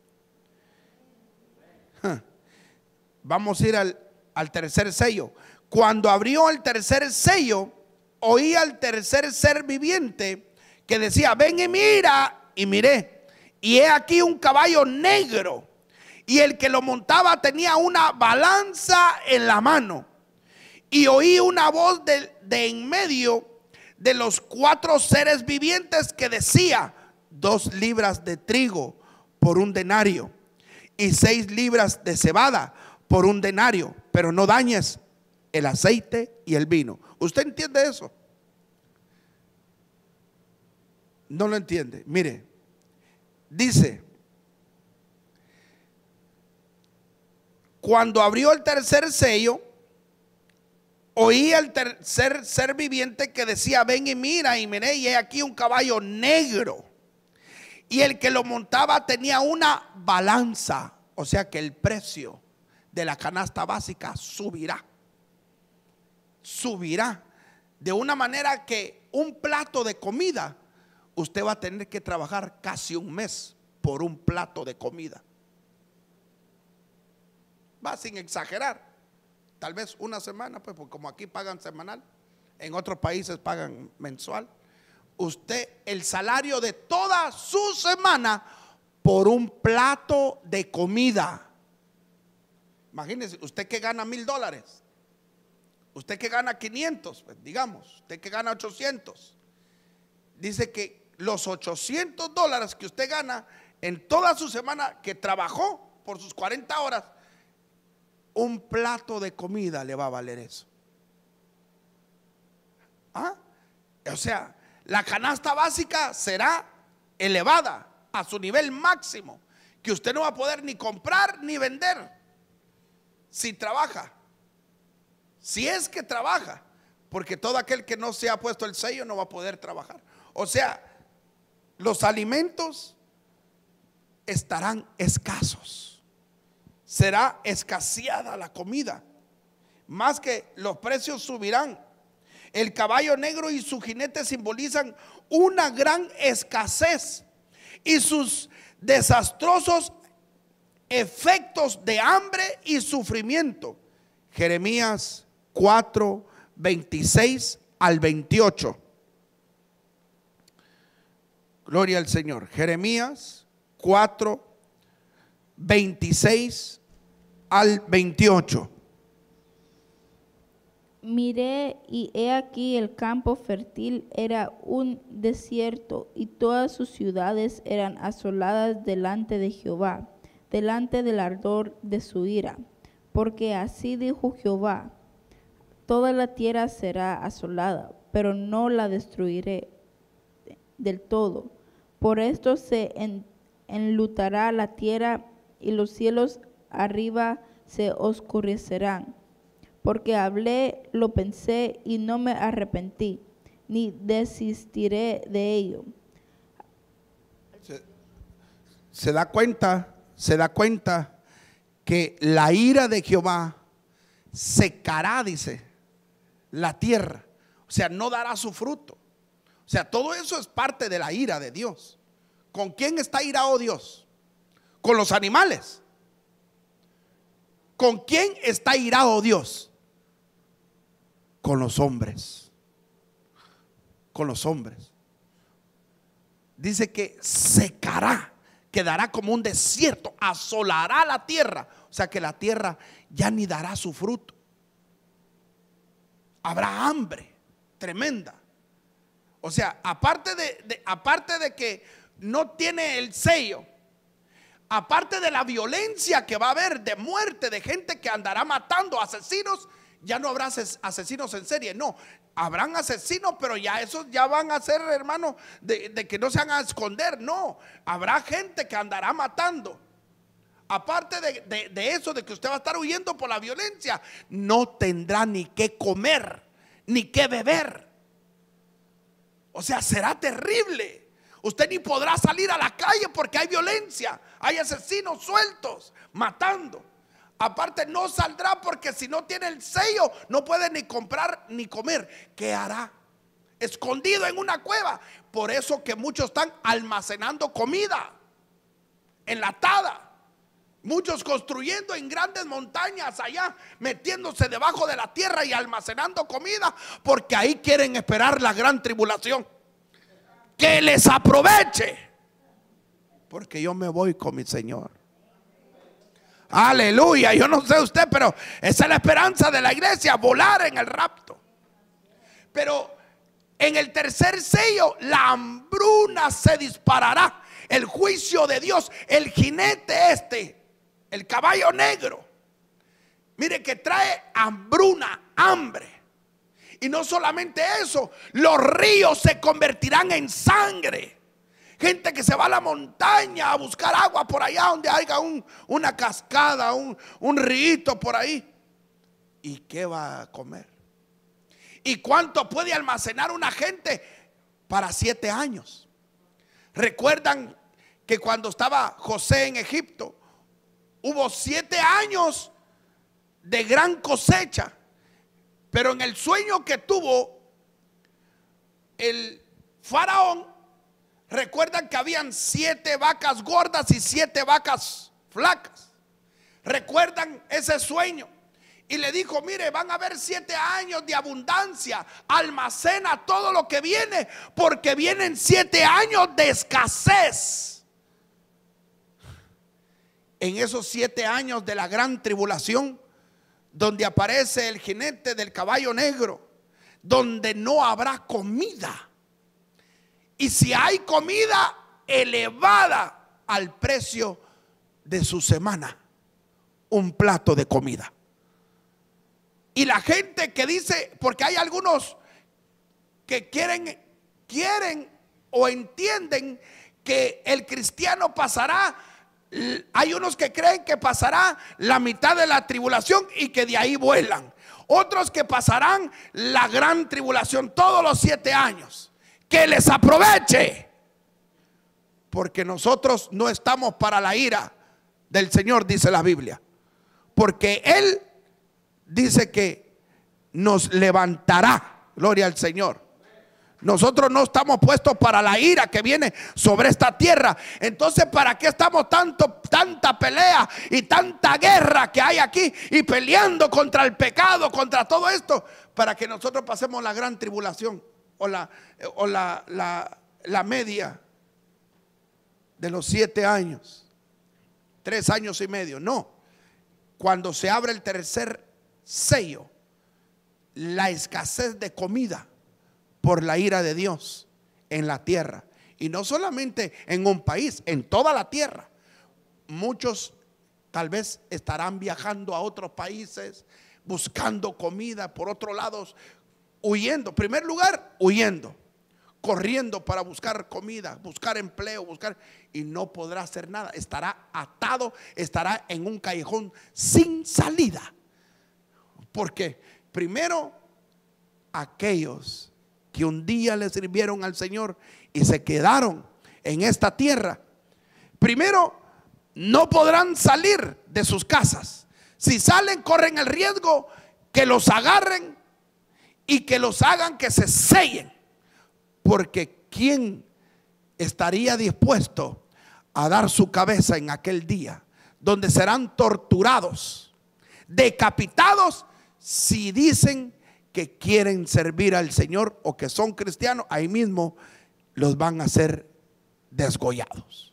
A: Ah, vamos a ir al, al tercer sello. Cuando abrió el tercer sello, oí al tercer ser viviente que decía: ven y mira. Y miré, y he aquí un caballo negro, y el que lo montaba tenía una balanza en la mano. Y oí una voz de, de en medio de los cuatro seres vivientes que decía: dos libras de trigo por un denario y seis libras de cebada por un denario, pero no dañes el aceite y el vino. ¿Usted entiende eso? No lo entiende. Mire, dice: cuando abrió el tercer sello, oí al tercer ser viviente que decía: ven y mira. Y miré, y he aquí un caballo negro, y el que lo montaba tenía una balanza. O sea que el precio de la canasta básica subirá. Subirá de una manera que un plato de comida, usted va a tener que trabajar casi un mes por un plato de comida. Va sin exagerar. Tal vez una semana, pues, porque como aquí pagan semanal, en otros países pagan mensual. Usted, el salario de toda su semana por un plato de comida. Imagínese, usted que gana mil dólares, usted que gana quinientos, pues, digamos, usted que gana ochocientos. Dice que los ochocientos dólares que usted gana en toda su semana que trabajó por sus cuarenta horas, un plato de comida le va a valer eso. ¿Ah? O sea, la canasta básica será elevada a su nivel máximo, que usted no va a poder ni comprar ni vender si trabaja. Si es que trabaja, porque todo aquel que no se ha puesto el sello no va a poder trabajar. O sea, los alimentos estarán escasos. Será escaseada la comida, más que los precios subirán. El caballo negro y su jinete simbolizan una gran escasez, y sus desastrosos efectos de hambre y sufrimiento. Jeremías cuatro, veintiséis al veintiocho. Gloria al Señor. Jeremías cuatro, veintiséis al veintiocho.
B: Miré y he aquí el campo fértil era un desierto y todas sus ciudades eran asoladas delante de Jehová, delante del ardor de su ira. Porque así dijo Jehová: toda la tierra será asolada, pero no la destruiré del todo. Por esto se en, enlutará la tierra y los cielos arriba se oscurecerán. Porque hablé, lo pensé y no me arrepentí, ni desistiré de ello.
A: Se, se da cuenta, se da cuenta que la ira de Jehová secará, dice, la tierra. O sea, no dará su fruto. O sea, todo eso es parte de la ira de Dios. ¿Con quién está irado Dios? ¿Con los animales? ¿Con quién está irado Dios? Con los hombres. Con los hombres. Dice que secará, quedará como un desierto, asolará la tierra. O sea que la tierra ya ni dará su fruto. Habrá hambre tremenda. O sea, aparte de, de, aparte de que no tiene el sello, aparte de la violencia que va a haber de muerte, de gente que andará matando, asesinos, ya no habrá asesinos en serie, no, habrán asesinos, pero ya esos ya van a ser, hermano, de, de que no se van a esconder, no, habrá gente que andará matando. Aparte de, de, de eso, de que usted va a estar huyendo por la violencia, no tendrá ni qué comer, ni qué beber. O sea, será terrible. Usted ni podrá salir a la calle porque hay violencia, hay asesinos sueltos, matando. Aparte no saldrá porque si no tiene el sello no puede ni comprar ni comer. ¿Qué hará? Escondido en una cueva. Por eso que muchos están almacenando comida enlatada. Muchos construyendo en grandes montañas allá, metiéndose debajo de la tierra y almacenando comida, porque ahí quieren esperar la gran tribulación. Que les aproveche, porque yo me voy con mi Señor. Aleluya. Yo no sé usted, pero esa es la esperanza de la iglesia, volar en el rapto. Pero en el tercer sello la hambruna se disparará. El juicio de Dios, el jinete este, el caballo negro, mire que trae hambruna, hambre. Y no solamente eso, los ríos se convertirán en sangre. Gente que se va a la montaña a buscar agua por allá donde haya un, una cascada, un, un río por ahí. ¿Y qué va a comer? ¿Y cuánto puede almacenar una gente para siete años? Recuerdan que cuando estaba José en Egipto, hubo siete años de gran cosecha. Pero en el sueño que tuvo el faraón, recuerdan que habían siete vacas gordas y siete vacas flacas. Recuerdan ese sueño. Y le dijo: mire, van a haber siete años de abundancia. Almacena todo lo que viene, porque vienen siete años de escasez. En esos siete años de la gran tribulación, donde aparece el jinete del caballo negro, donde no habrá comida. Y si hay comida, elevada al precio de su semana, un plato de comida. Y la gente que dice, porque hay algunos que quieren, quieren o entienden que el cristiano pasará, hay unos que creen que pasará la mitad de la tribulación y que de ahí vuelan. Otros que pasarán la gran tribulación todos los siete años. Que les aproveche, porque nosotros no estamos para la ira del Señor, dice la Biblia. Porque Él dice que nos levantará, gloria al Señor, Nosotros no estamos puestos para la ira que viene sobre esta tierra. Entonces, ¿para qué estamos tanto, tanta pelea y tanta guerra que hay aquí y peleando contra el pecado, contra todo esto? Para que nosotros pasemos la gran tribulación o la, o la, la, la media de los siete años, tres años y medio. No, cuando se abre el tercer sello, la escasez de comida por la ira de Dios en la tierra, y no solamente en un país, en toda la tierra. Muchos tal vez estarán viajando a otros países, buscando comida por otros lados, huyendo, en primer lugar, huyendo, corriendo para buscar comida, buscar empleo, buscar, y no podrá hacer nada. Estará atado, estará en un callejón sin salida. Porque primero, aquellos que un día le sirvieron al Señor y se quedaron en esta tierra, primero no podrán salir de sus casas. Si salen, corren el riesgo que los agarren y que los hagan que se sellen. Porque ¿quién estaría dispuesto a dar su cabeza en aquel día donde serán torturados, decapitados, si dicen que quieren servir al Señor o que son cristianos? Ahí mismo los van a ser desgollados.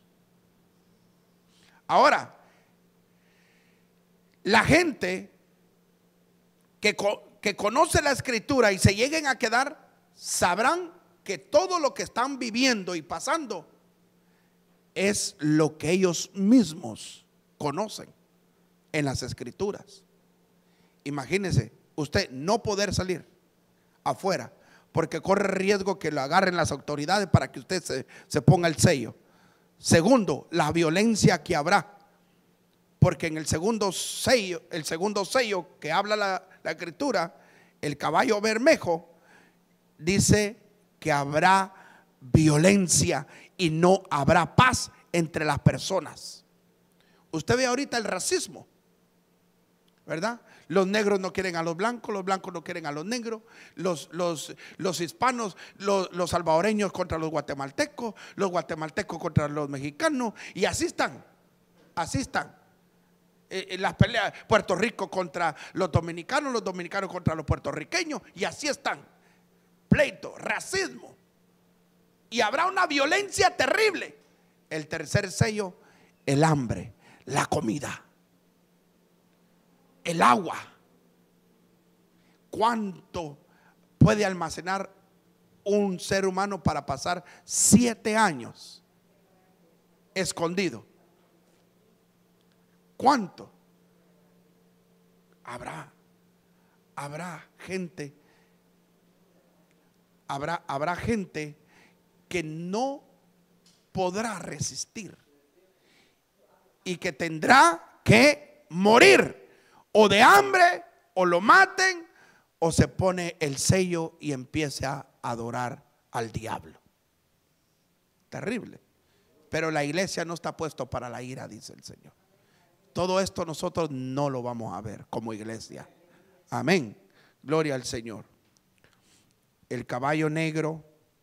A: Ahora, la gente que, que conoce la escritura y se lleguen a quedar, sabrán que todo lo que están viviendo y pasando es lo que ellos mismos conocen en las escrituras. Imagínense usted no poder salir afuera porque corre riesgo que lo agarren las autoridades para que usted se, se ponga el sello. Segundo, la violencia que habrá, porque en el segundo sello, el segundo sello que habla la, la escritura, el caballo bermejo, dice que habrá violencia y no habrá paz entre las personas. Usted ve ahorita el racismo, ¿verdad? Los negros no quieren a los blancos, los blancos no quieren a los negros, los, los, los hispanos, los, los salvadoreños contra los guatemaltecos, los guatemaltecos contra los mexicanos, y así están, así están. Eh, las peleas, Puerto Rico contra los dominicanos, los dominicanos contra los puertorriqueños, y así están. Pleito, racismo, y habrá una violencia terrible. El tercer sello, el hambre, la comida, el agua. ¿Cuánto puede almacenar un ser humano para pasar siete años escondido? ¿Cuánto? Habrá, habrá gente, habrá, habrá gente que no podrá resistir y que tendrá que morir o de hambre, o lo maten, o se pone el sello y empiece a adorar al diablo. Terrible. Pero la iglesia no está puesto para la ira, dice el Señor. Todo esto nosotros no lo vamos a ver como iglesia. Amén. Gloria al Señor. El caballo negro,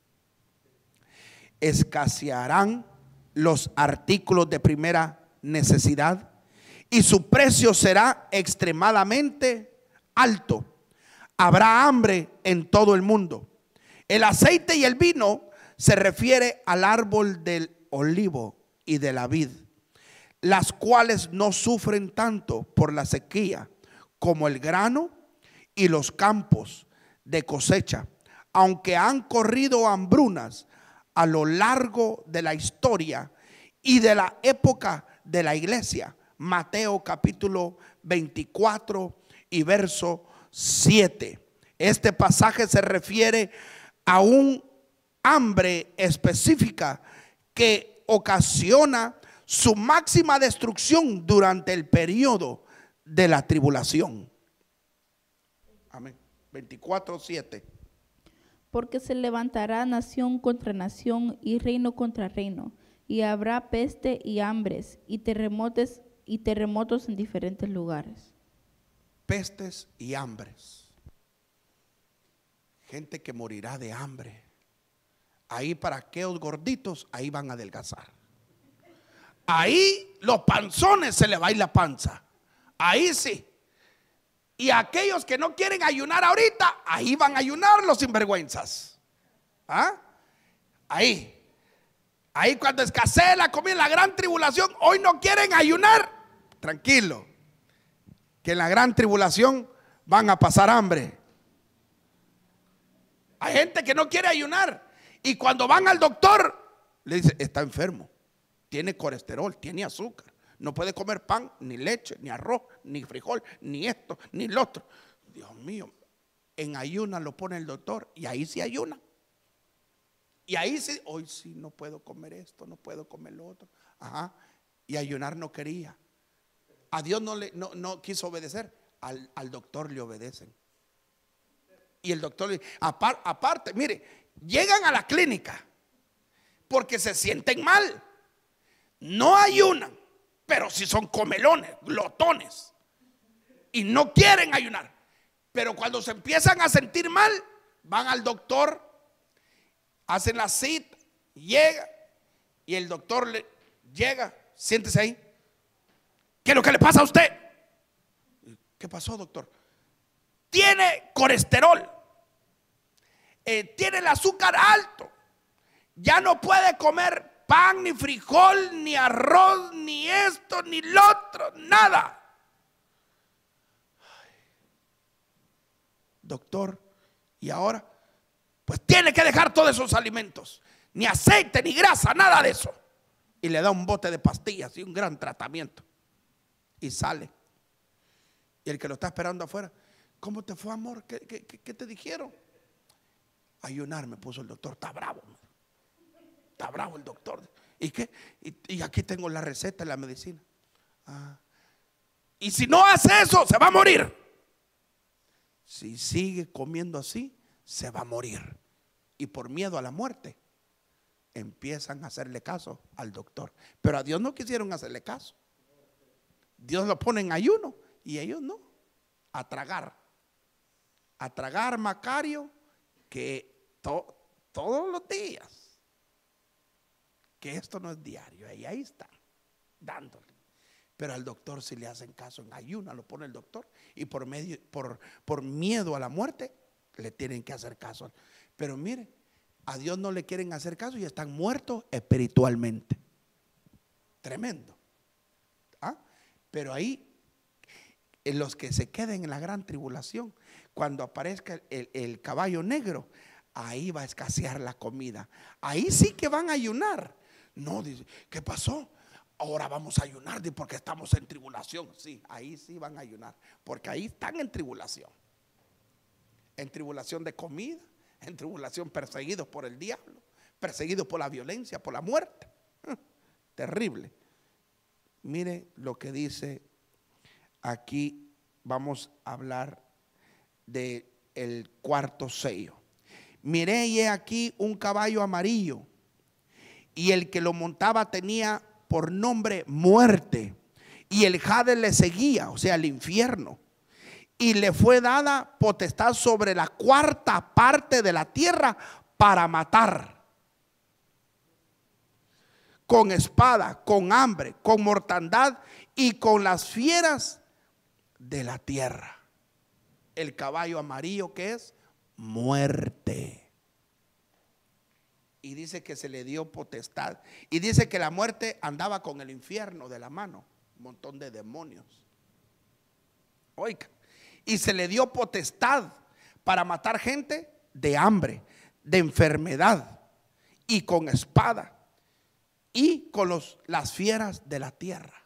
A: escasearán los artículos de primera necesidad y su precio será extremadamente alto. Habrá hambre en todo el mundo. El aceite y el vino se refiere al árbol del olivo y de la vid, las cuales no sufren tanto por la sequía como el grano y los campos de cosecha, aunque han corrido hambrunas a lo largo de la historia y de la época de la iglesia. Mateo capítulo veinticuatro y verso siete. Este pasaje se refiere a un hambre específica que ocasiona su máxima destrucción durante el periodo de la tribulación. Amén. veinticuatro siete.
B: Porque se levantará nación contra nación y reino contra reino, y habrá peste y hambres y terremotos y terremotos en diferentes lugares.
A: Pestes y hambres. Gente que morirá de hambre. ahí para aquellos gorditos, ahí van a adelgazar. Ahí los panzones se les va a ir la panza. Ahí sí. Y aquellos que no quieren ayunar ahorita, ahí van a ayunar los sinvergüenzas. ¿Ah? Ahí. Ahí cuando escasee la comida, la gran tribulación, hoy no quieren ayunar. Tranquilo, que en la gran tribulación van a pasar hambre. Hay gente que no quiere ayunar y cuando van al doctor le dice, está enfermo, tiene colesterol, tiene azúcar, no puede comer pan, ni leche, ni arroz, ni frijol, ni esto, ni lo otro. Dios mío, en ayuna lo pone el doctor y ahí sí ayuna. Y ahí sí, hoy sí no puedo comer esto, no puedo comer lo otro. Ajá. Y ayunar no quería. A Dios no, le, no, no quiso obedecer, al, al doctor le obedecen. Y el doctor le apar, aparte, mire, llegan a la clínica porque se sienten mal. No ayunan, pero si son comelones, glotones, y no quieren ayunar. Pero cuando se empiezan a sentir mal, van al doctor, hacen la cita, llega y el doctor le llega, siéntese ahí. ¿Qué es lo que le pasa a usted? ¿Qué pasó, doctor? Tiene colesterol, eh, tiene el azúcar alto, ya no puede comer pan, ni frijol, ni arroz, ni esto, ni lo otro, nada. Ay, doctor, ¿y ahora? Pues tiene que dejar todos esos alimentos, ni aceite, ni grasa, nada de eso. Y le da un bote de pastillas y un gran tratamiento. Y sale. Y el que lo está esperando afuera, ¿cómo te fue, amor? ¿Qué, qué, qué te dijeron? Ayunar, me puso el doctor. Está bravo. Está bravo el doctor. ¿Y qué? Y, y aquí tengo la receta y la medicina. Ah. Y si no hace eso, se va a morir. Si sigue comiendo así, se va a morir. Y por miedo a la muerte, empiezan a hacerle caso al doctor. Pero a Dios no quisieron hacerle caso. Dios lo pone en ayuno y ellos no. A tragar. A tragar Macario que to, todos los días. Que esto no es diario. Y ahí están, dándole. Pero al doctor si le hacen caso en ayuno, lo pone el doctor. Y por, medio, por, por miedo a la muerte, le tienen que hacer caso. Pero mire, a Dios no le quieren hacer caso y están muertos espiritualmente. Tremendo. ¿Ah? Pero ahí, en los que se queden en la gran tribulación, cuando aparezca el, el caballo negro, ahí va a escasear la comida. Ahí sí que van a ayunar. No, dice, ¿qué pasó? Ahora vamos a ayunar porque estamos en tribulación. Sí, ahí sí van a ayunar, porque ahí están en tribulación. En tribulación de comida, en tribulación perseguidos por el diablo, perseguidos por la violencia, por la muerte. Terrible. Mire lo que dice aquí. Vamos a hablar del cuarto sello. Miré y he aquí un caballo amarillo, y el que lo montaba tenía por nombre Muerte, y el Hades le seguía, o sea, el infierno. Y le fue dada potestad sobre la cuarta parte de la tierra para matar, con espada, con hambre, con mortandad y con las fieras de la tierra. El caballo amarillo, que es muerte. Y dice que se le dio potestad. Y dice que la muerte andaba con el infierno de la mano, un montón de demonios. Oiga. Y se le dio potestad para matar gente de hambre, de enfermedad, y con espada, y con los, las fieras de la tierra.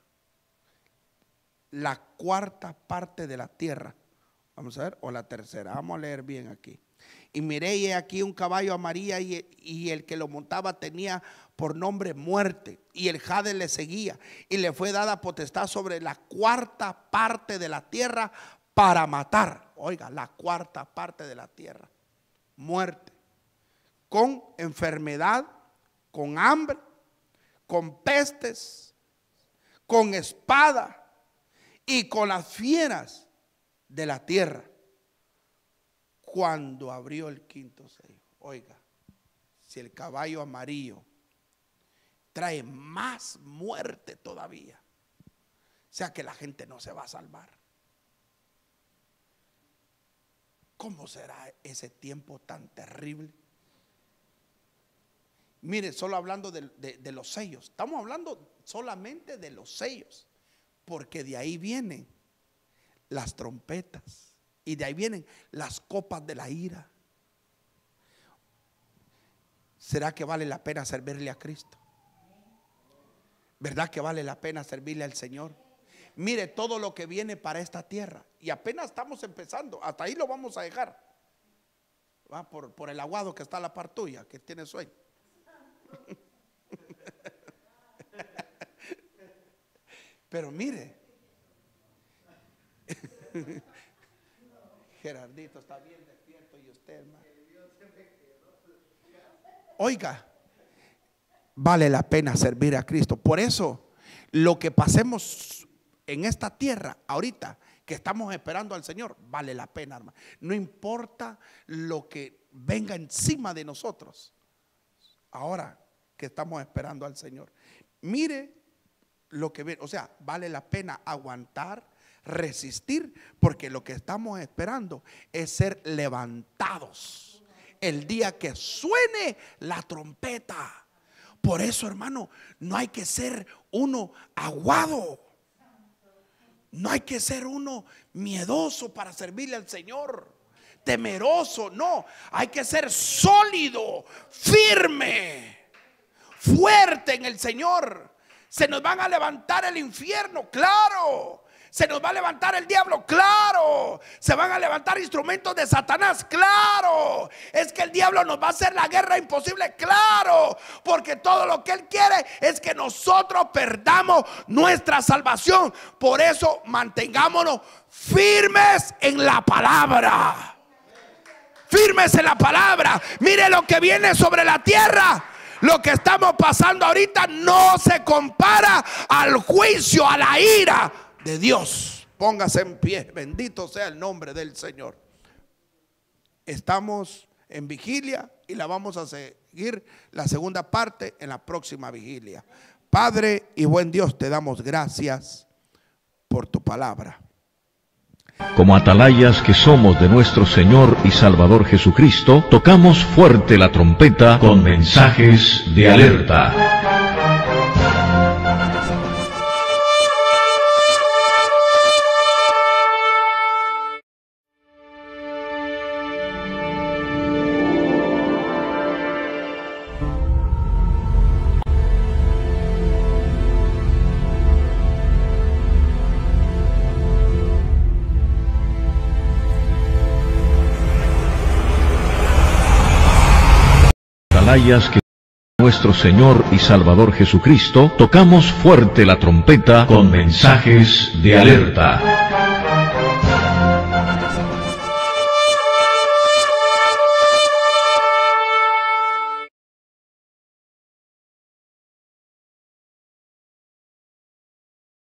A: La cuarta parte de la tierra. Vamos a ver, o la tercera. Vamos a leer bien aquí. Y miré y aquí un caballo amarillo, y, y el que lo montaba tenía por nombre Muerte, y el Hades le seguía, y le fue dada potestad sobre la cuarta parte de la tierra para matar. Oiga, la cuarta parte de la tierra. Muerte. Con enfermedad, con hambre, con pestes, con espada y con las fieras de la tierra. Cuando abrió el quinto sello, oiga, si el caballo amarillo trae más muerte todavía, o sea que la gente no se va a salvar, ¿cómo será ese tiempo tan terrible? Mire, solo hablando de, de, de los sellos, estamos hablando solamente de los sellos, porque de ahí vienen las trompetas y de ahí vienen las copas de la ira. ¿Será que vale la pena servirle a Cristo? ¿Verdad que vale la pena servirle al Señor? Mire todo lo que viene para esta tierra y apenas estamos empezando, hasta ahí lo vamos a dejar. Va por, por el aguado que está a la par tuya, que tiene sueño. Pero mire, Gerardito está bien despierto y usted, hermano. Oiga, vale la pena servir a Cristo. Por eso, lo que pasemos en esta tierra ahorita, que estamos esperando al Señor, vale la pena, hermano. No importa lo que venga encima de nosotros, ahora que estamos esperando al Señor. Mire lo que ve, o sea, vale la pena aguantar, resistir, porque lo que estamos esperando es ser levantados el día que suene la trompeta. Por eso, hermano, no hay que ser uno aguado, no hay que ser uno miedoso para servirle al Señor, temeroso, no, hay que ser sólido, firme, fuerte en el Señor. Se nos van a levantar el infierno, claro. Se nos va a levantar el diablo, claro. Se van a levantar instrumentos de Satanás, claro. Es que el diablo nos va a hacer la guerra imposible, claro. Porque todo lo que él quiere es que nosotros perdamos nuestra salvación. Por eso mantengámonos firmes en la palabra. Firmes en la palabra. Mire lo que viene sobre la tierra. Lo que estamos pasando ahorita no se compara al juicio, a la ira de Dios. Póngase en pie, bendito sea el nombre del Señor. Estamos en vigilia y la vamos a seguir la segunda parte en la próxima vigilia. Padre y buen Dios, te damos gracias por tu palabra.
C: Como atalayas que somos de nuestro Señor y Salvador Jesucristo, tocamos fuerte la trompeta con mensajes de alerta. Que nuestro Señor y Salvador Jesucristo, tocamos fuerte la trompeta con mensajes de alerta.